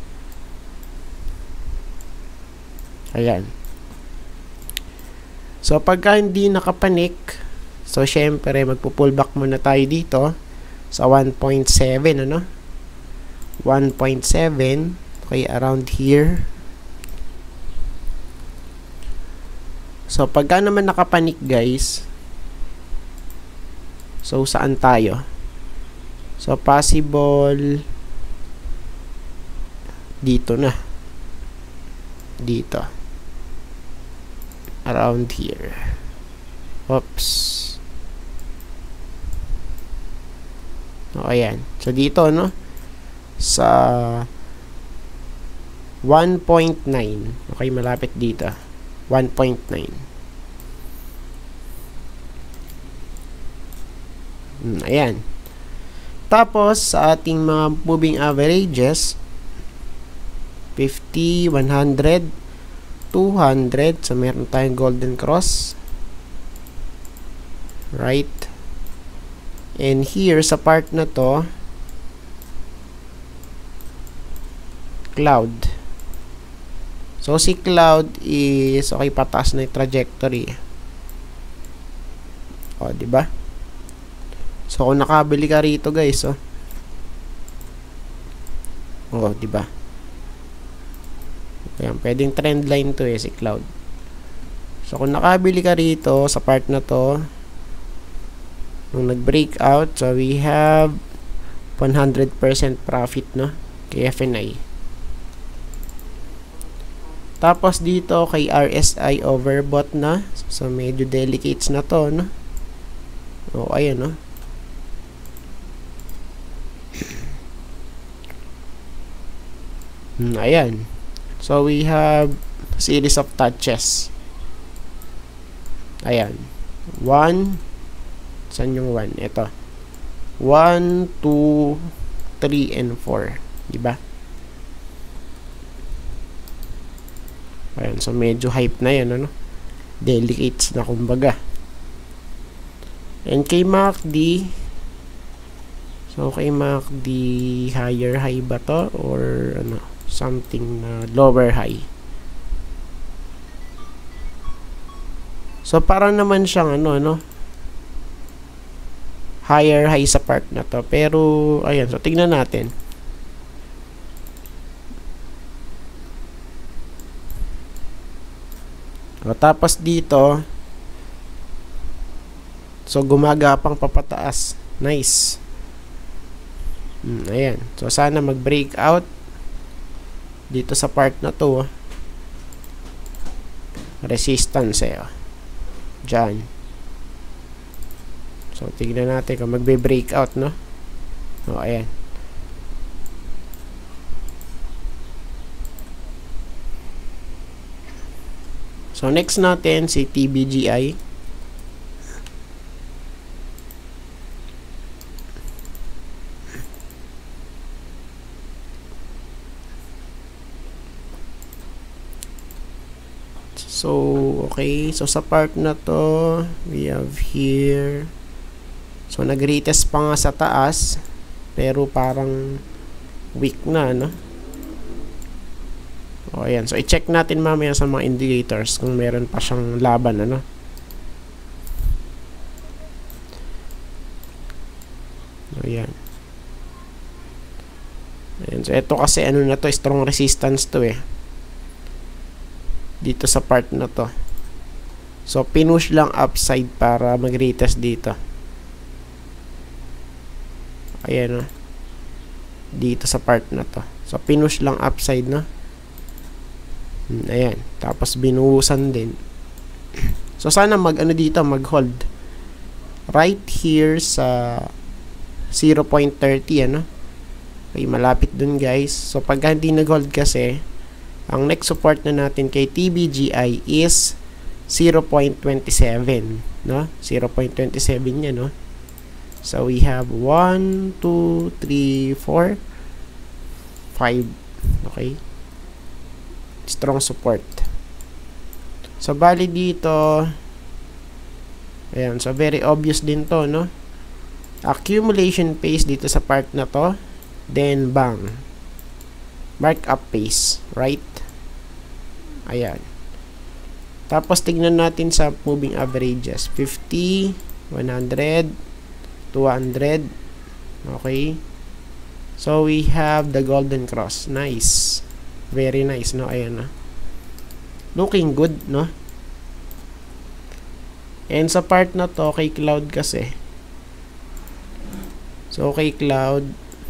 Ayan. So, pagka hindi nakapanik, so, syempre, magpo-pullback muna tayo dito sa 1.7, ano? 1.7, okay, around here. So, pagka naman nakapanik, guys, so, saan tayo? So, possible dito na. Dito. Around here. Oops. O, ayan. So, dito, no? Sa 1.9. Okay, malapit dito. 1.9. Ayan. Tapos, sa ating mga moving averages, 50, 100, 200. So, meron tayong golden cross. Right? And here, sa part na to, cloud. So, si cloud is, okay, pataas na yung trajectory. O, diba? So, kung nakabili ka rito, guys, oh. O, diba? Ayan, pwedeng trend line to si cloud. So, kung nakabili ka rito, sa part na to, nung nag-break out, so we have 100% profit, no? Kay FNI. Tapos dito kay RSI overbought na. So medyo delicates na to, no? O, ayan, no? Ayan. So we have series of touches. Ayan. 1. Saan yung 1? Ito. 1, 2, 3, and 4. Diba? Ayan, so medyo hype na yan, ano? Delicates na kumbaga. And kay MACD, so kay MACD, higher high ba to? Or ano, something na lower high. So para naman siyang ano, higher high sa part na to. Pero, ayan, so tignan natin. O, tapos dito, so gumagapang papataas. Nice. Ayan. So sana mag-break out dito sa part na to. Resistance Diyan. So tignan natin kung magbe-break out, no? O, ayan. So, next natin si TBGI. So, okay. So, sa part na to, we have here. So, nag-retest pa nga sa taas. Pero parang weak na, no? O, ayan. So, i-check natin mamaya sa mga indicators kung meron pa siyang laban, ano? So ito kasi ano na to, strong resistance to eh. Dito sa part na to. So pinush lang upside para mag-retest dito. Ayan o. Dito sa part na to. So pinush lang upside, no? Ayan. Tapos binuhusan din. So sana dito, mag-hold. Right here sa 0.30, ano? Okay, malapit dun guys. So pag hindi nag-hold kasi, ang next support na natin kay TBGI is 0.27, no? 0.27 yan, no? So we have 1, 2, 3, 4, 5. Okay? Strong support. So bali dito, ayan, so very obvious din to, no? Accumulation phase dito sa part na to, then bang, markup phase, right? Ayan. Tapos tignan natin sa moving averages, 50, 100, 200. Okay, so we have the golden cross. Nice, very nice, no? Ayan na, looking good, no? And sa part na to kay cloud kasi, so kay cloud,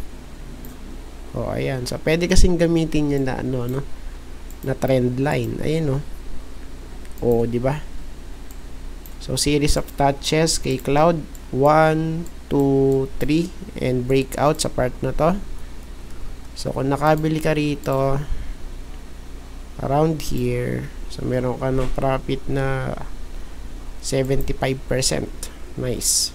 ayan, so pwede kasing gamitin yan na no, na trend line. Ayan, no? Di ba? So series of touches kay cloud, 1, 2, 3, and breakout sa part na to. So kung nakabili ka rito around here, so meron ka ng profit na 75%. Nice.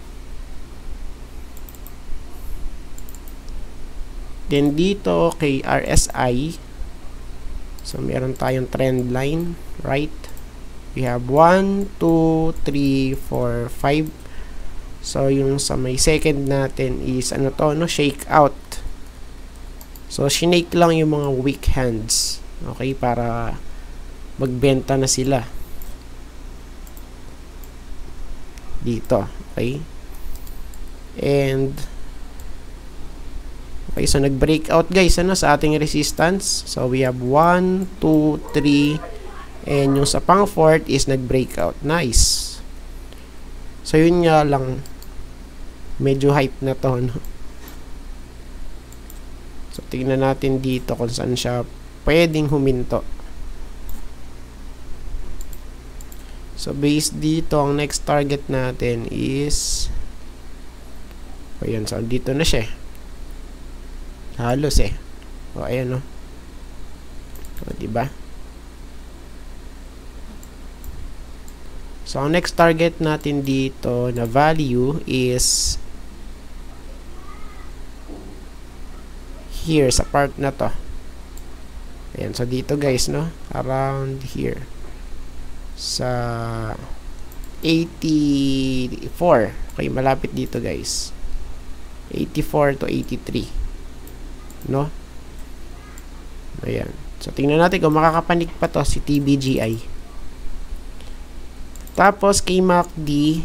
Then dito kay RSI, so meron tayong trend line, right? We have 1, 2, 3, 4, 5. So yung sa may second natin is ano to, no? Shake out. So shinake lang yung mga weak hands, okay, para magbenta na sila dito, okay? And okay, so nag-breakout guys, ano, sa ating resistance. So we have 1, 2, 3, and yung sa pang fourth is nag-breakout. Nice. So yun nga lang, medyo hype na to, no? So tingnan natin dito kung saan siya pwedeng huminto. So based dito, ang next target natin is, ayan, so dito na siya, halos ayan, no? Diba? So ang next target natin dito na value is here sa part na to. Ayan, so dito guys, no? Around here sa 84. Okay, malapit dito guys, 84 to 83, no? Ayan, so tingnan natin kung makakapanik pa to si TBGI. Tapos kay MACD,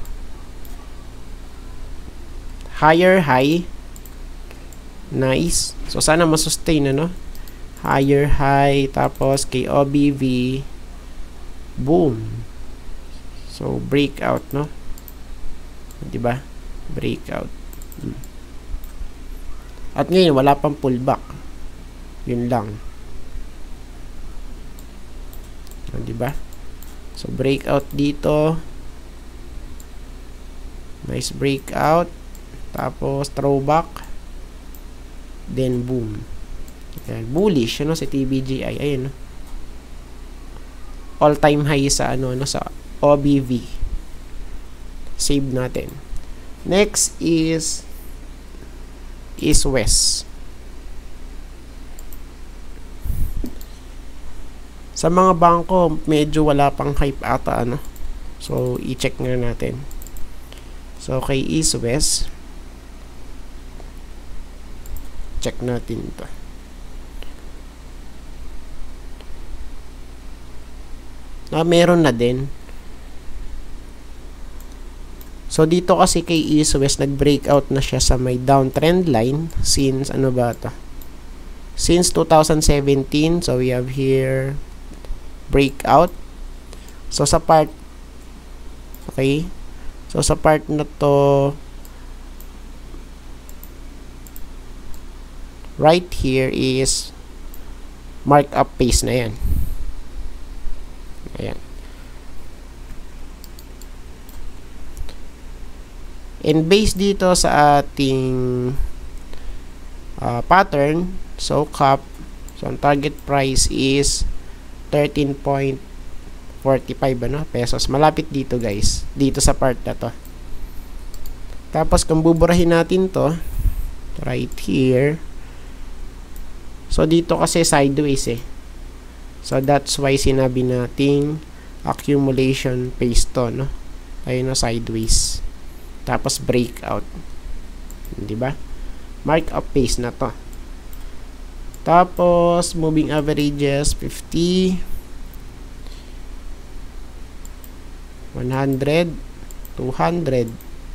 higher high. Nice, so sana masustain, ano? Higher high. Tapos kay OBV, boom, so breakout, no? Diba? Breakout. At ngayon wala pang pullback, yun lang, diba? So breakout dito, nice breakout, tapos throwback, then boom. Ayan, bullish, ano, sa TBGI. Ayun, no? All time high sa ano, no, sa OBV. Save natin. Next is West. Sa mga bangko, medyo wala pang hype ata, ano. So i-check nga natin. So kay East West, check natin ito. Meron na din. So dito kasi kay East West, nag-breakout na siya sa may downtrend line since ano ba ito? since 2017. So we have here breakout. So sa part, okay, so sa part na to right here is markup phase na yan. Ayan. And based dito sa ating pattern, so cap, so ang target price is 13.45 pesos. Malapit dito guys, dito sa part na to. Tapos kung buburahin natin to right here, so dito kasi sideways eh, so that's why sinabi nating accumulation phase to, no? Ayun na, sideways, tapos breakout, di ba? Markup phase na to. Tapos moving averages 50, 100, 200.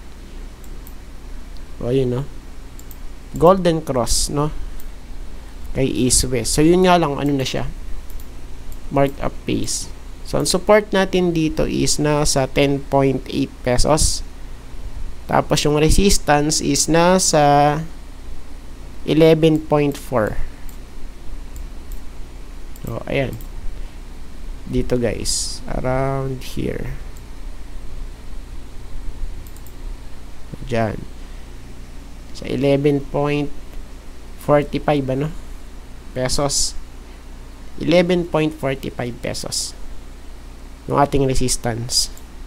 O yun, no? Golden cross, no? Kay East West. So yun nga lang, ano na siya, markup phase. So ang support natin dito is nasa 10.8 pesos. Tapos yung resistance is nasa 11.4. So ayan, dito guys, around here, dyan sa 11.45 ano, pesos, 11.45 pesos yung ating resistance.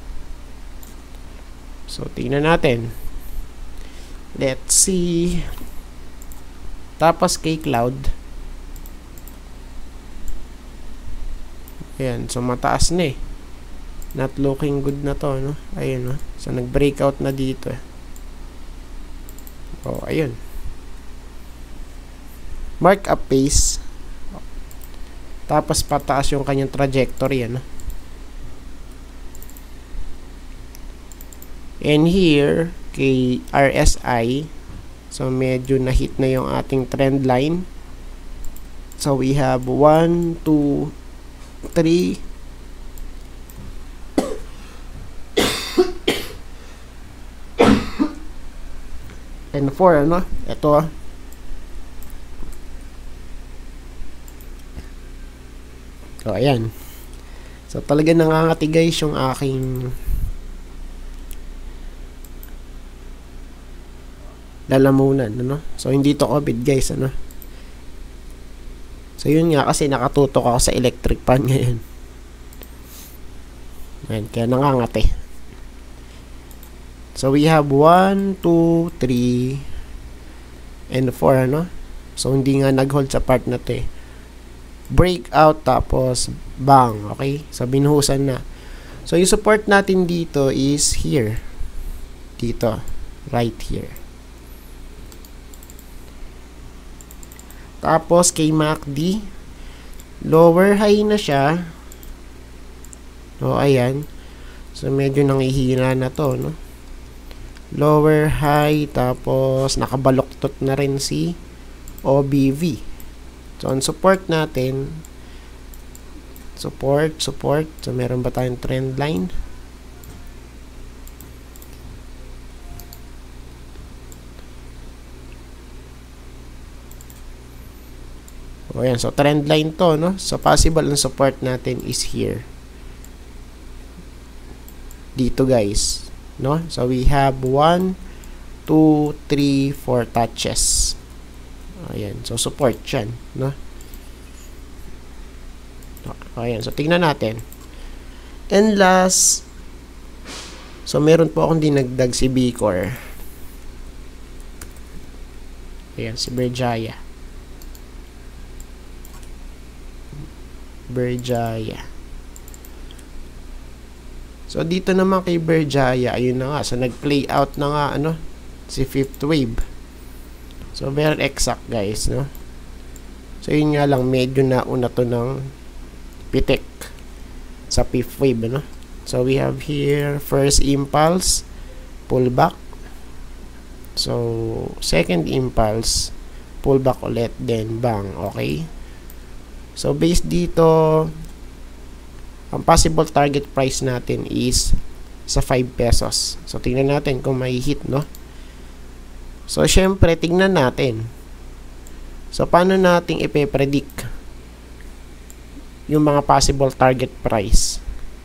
So tingnan natin, let's see. Tapos kay cloud, ayan, so mataas na eh, not looking good na to, no? Ayun, no? So nag breakout na dito eh. Oh, ayun, markup phase, tapos pataas yung kanyang trajectory, ano? And here kay RSI, so medyo na-hit na yung ating trend line. So we have 1, 2, 3 and 4, ano? Ito. So ayan. So talaga nangangati guys yung aking lalamunan, ano? So hindi to COVID guys, ano? So yun nga, kasi nakatutok ako sa electric fan ngayon. Ayan, kaya nangangati. So we have 1, 2, 3 and 4, ano? So hindi nga nag-hold sa part na to eh. Breakout, tapos bang, okay? So binuhusan na. So yung support natin dito is here, dito, right here. Tapos kay MACD, lower high na siya. O ayan, so medyo nangihina na to, no? Lower high, tapos nakabaluktot na rin si OBV. So ang support natin, support. So meron ba tayong trend line? O yan, so trend line to, no? So possible ang support natin is here, dito guys, no? So we have 1, 2, 3, 4 touches. Ayan, so support yan, no? Ayan, so tingnan natin. And last, so meron po akong dinagdag si Bicor. Ayan, si Berjaya. So dito naman kay Berjaya, ayun na nga, so nag-play out na nga, ano, si fifth wave. So very exact guys, no? So yun nga lang, medyo nauna to ng pitik sa fifth wave, no? So we have here first impulse, pullback. So second impulse, pullback ulit, then bang, okay? So based dito, ang possible target price natin is sa 5 pesos. So tingnan natin kung may hit, no? So syempre, tingnan natin. So paano natin ipe-predict yung mga possible target price?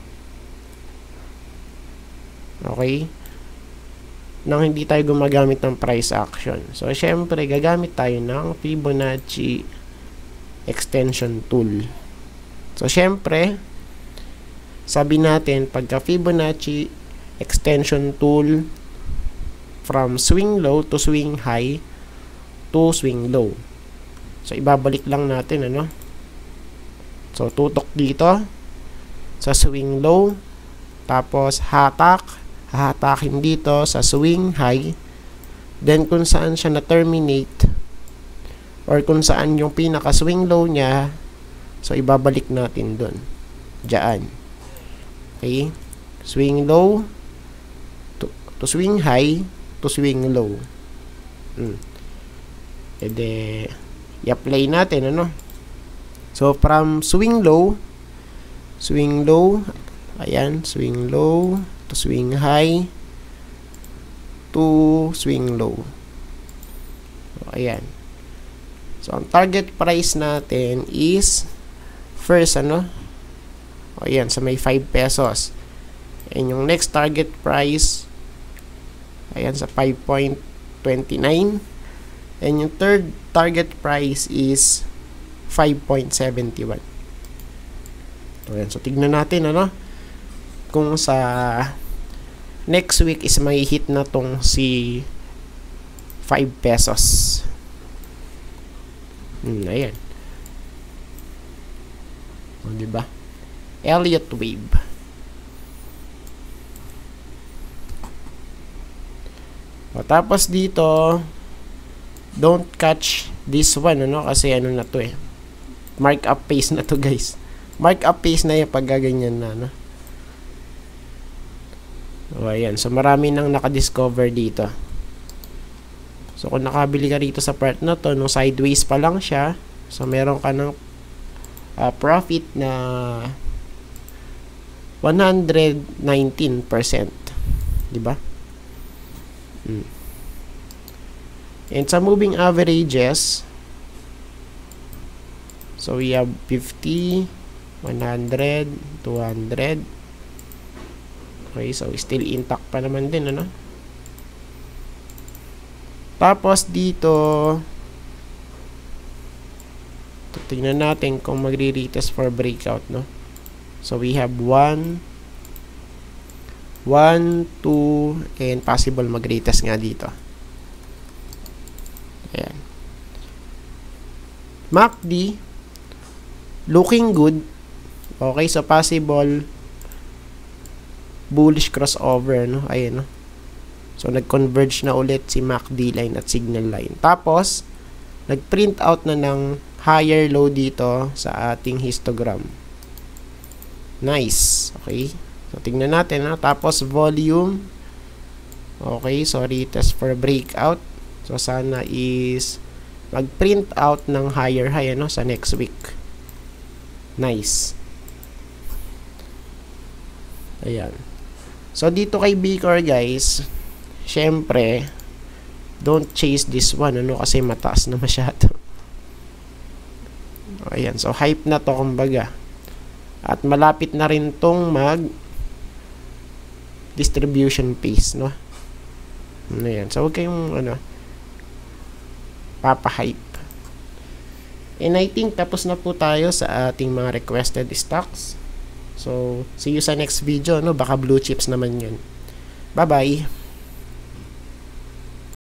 Okay? Nang hindi tayo gumagamit ng price action. So syempre, gagamit tayo ng Fibonacci extension tool. So syempre, sabi natin, pagka Fibonacci extension tool from swing low to swing high to swing low. So ibabalik lang natin, ano? So tutok dito sa swing low, tapos hahatakin dito sa swing high, then kung saan siya na-terminate or kung saan yung pinaka swing low niya, so ibabalik natin dun, dyan. Okay, swing low to swing high to swing low. Ede i-apply natin, ano? So from swing low, ayan, swing low to swing high to swing low. So ayan. So ang target price natin is first, ano? Ayan, sa may 5 pesos. And yung next target price, ayan, sa 5.29. And yung third target price is 5.71. Ayan, so tignan natin, ano? Kung sa next week is may hit na tong si 5 pesos. Ayan. O, diba? Elliott wave. O, tapos dito, don't catch this one, ano, kasi ano na to, mark up pace na to, guys. Mark up pace na yung paggaganyan na, ano. O, ayan. So marami nang nakadiscover dito. So kung nakabili ka rito sa part na to, nung sideways pa lang siya, so meron ka ng profit na 119%, di ba? And sa moving averages, so we have 50, 100, 200. Okay, so still intact pa naman din, ano? Tapos dito, tingnan natin kung magre-retest for breakout, no? So we have 1, 2, and possible mag-retest nga dito. Ayan. MACD, looking good. Okay, so possible bullish crossover, no? Ayan, no? So nag-converge na ulit si MACD line at signal line. Tapos nag-print out na ng higher low dito sa ating histogram. Nice. Okay. So tingnan natin, no? Tapos volume. Okay, so retest for breakout. So sana is mag-print out ng higher high, ano, sa next week. Nice. Ayan. So dito kay Bicor, guys, syempre don't chase this one, ano, kasi mataas na masyado. Ayan, so hype na to, kumbaga. At malapit na rin tong mag distribution pace, no? Ayan, so huwag kayong ano, papa-hype. And I think tapos na po tayo sa ating mga requested stocks. So see you sa next video, no? Baka blue chips naman yun. Bye bye.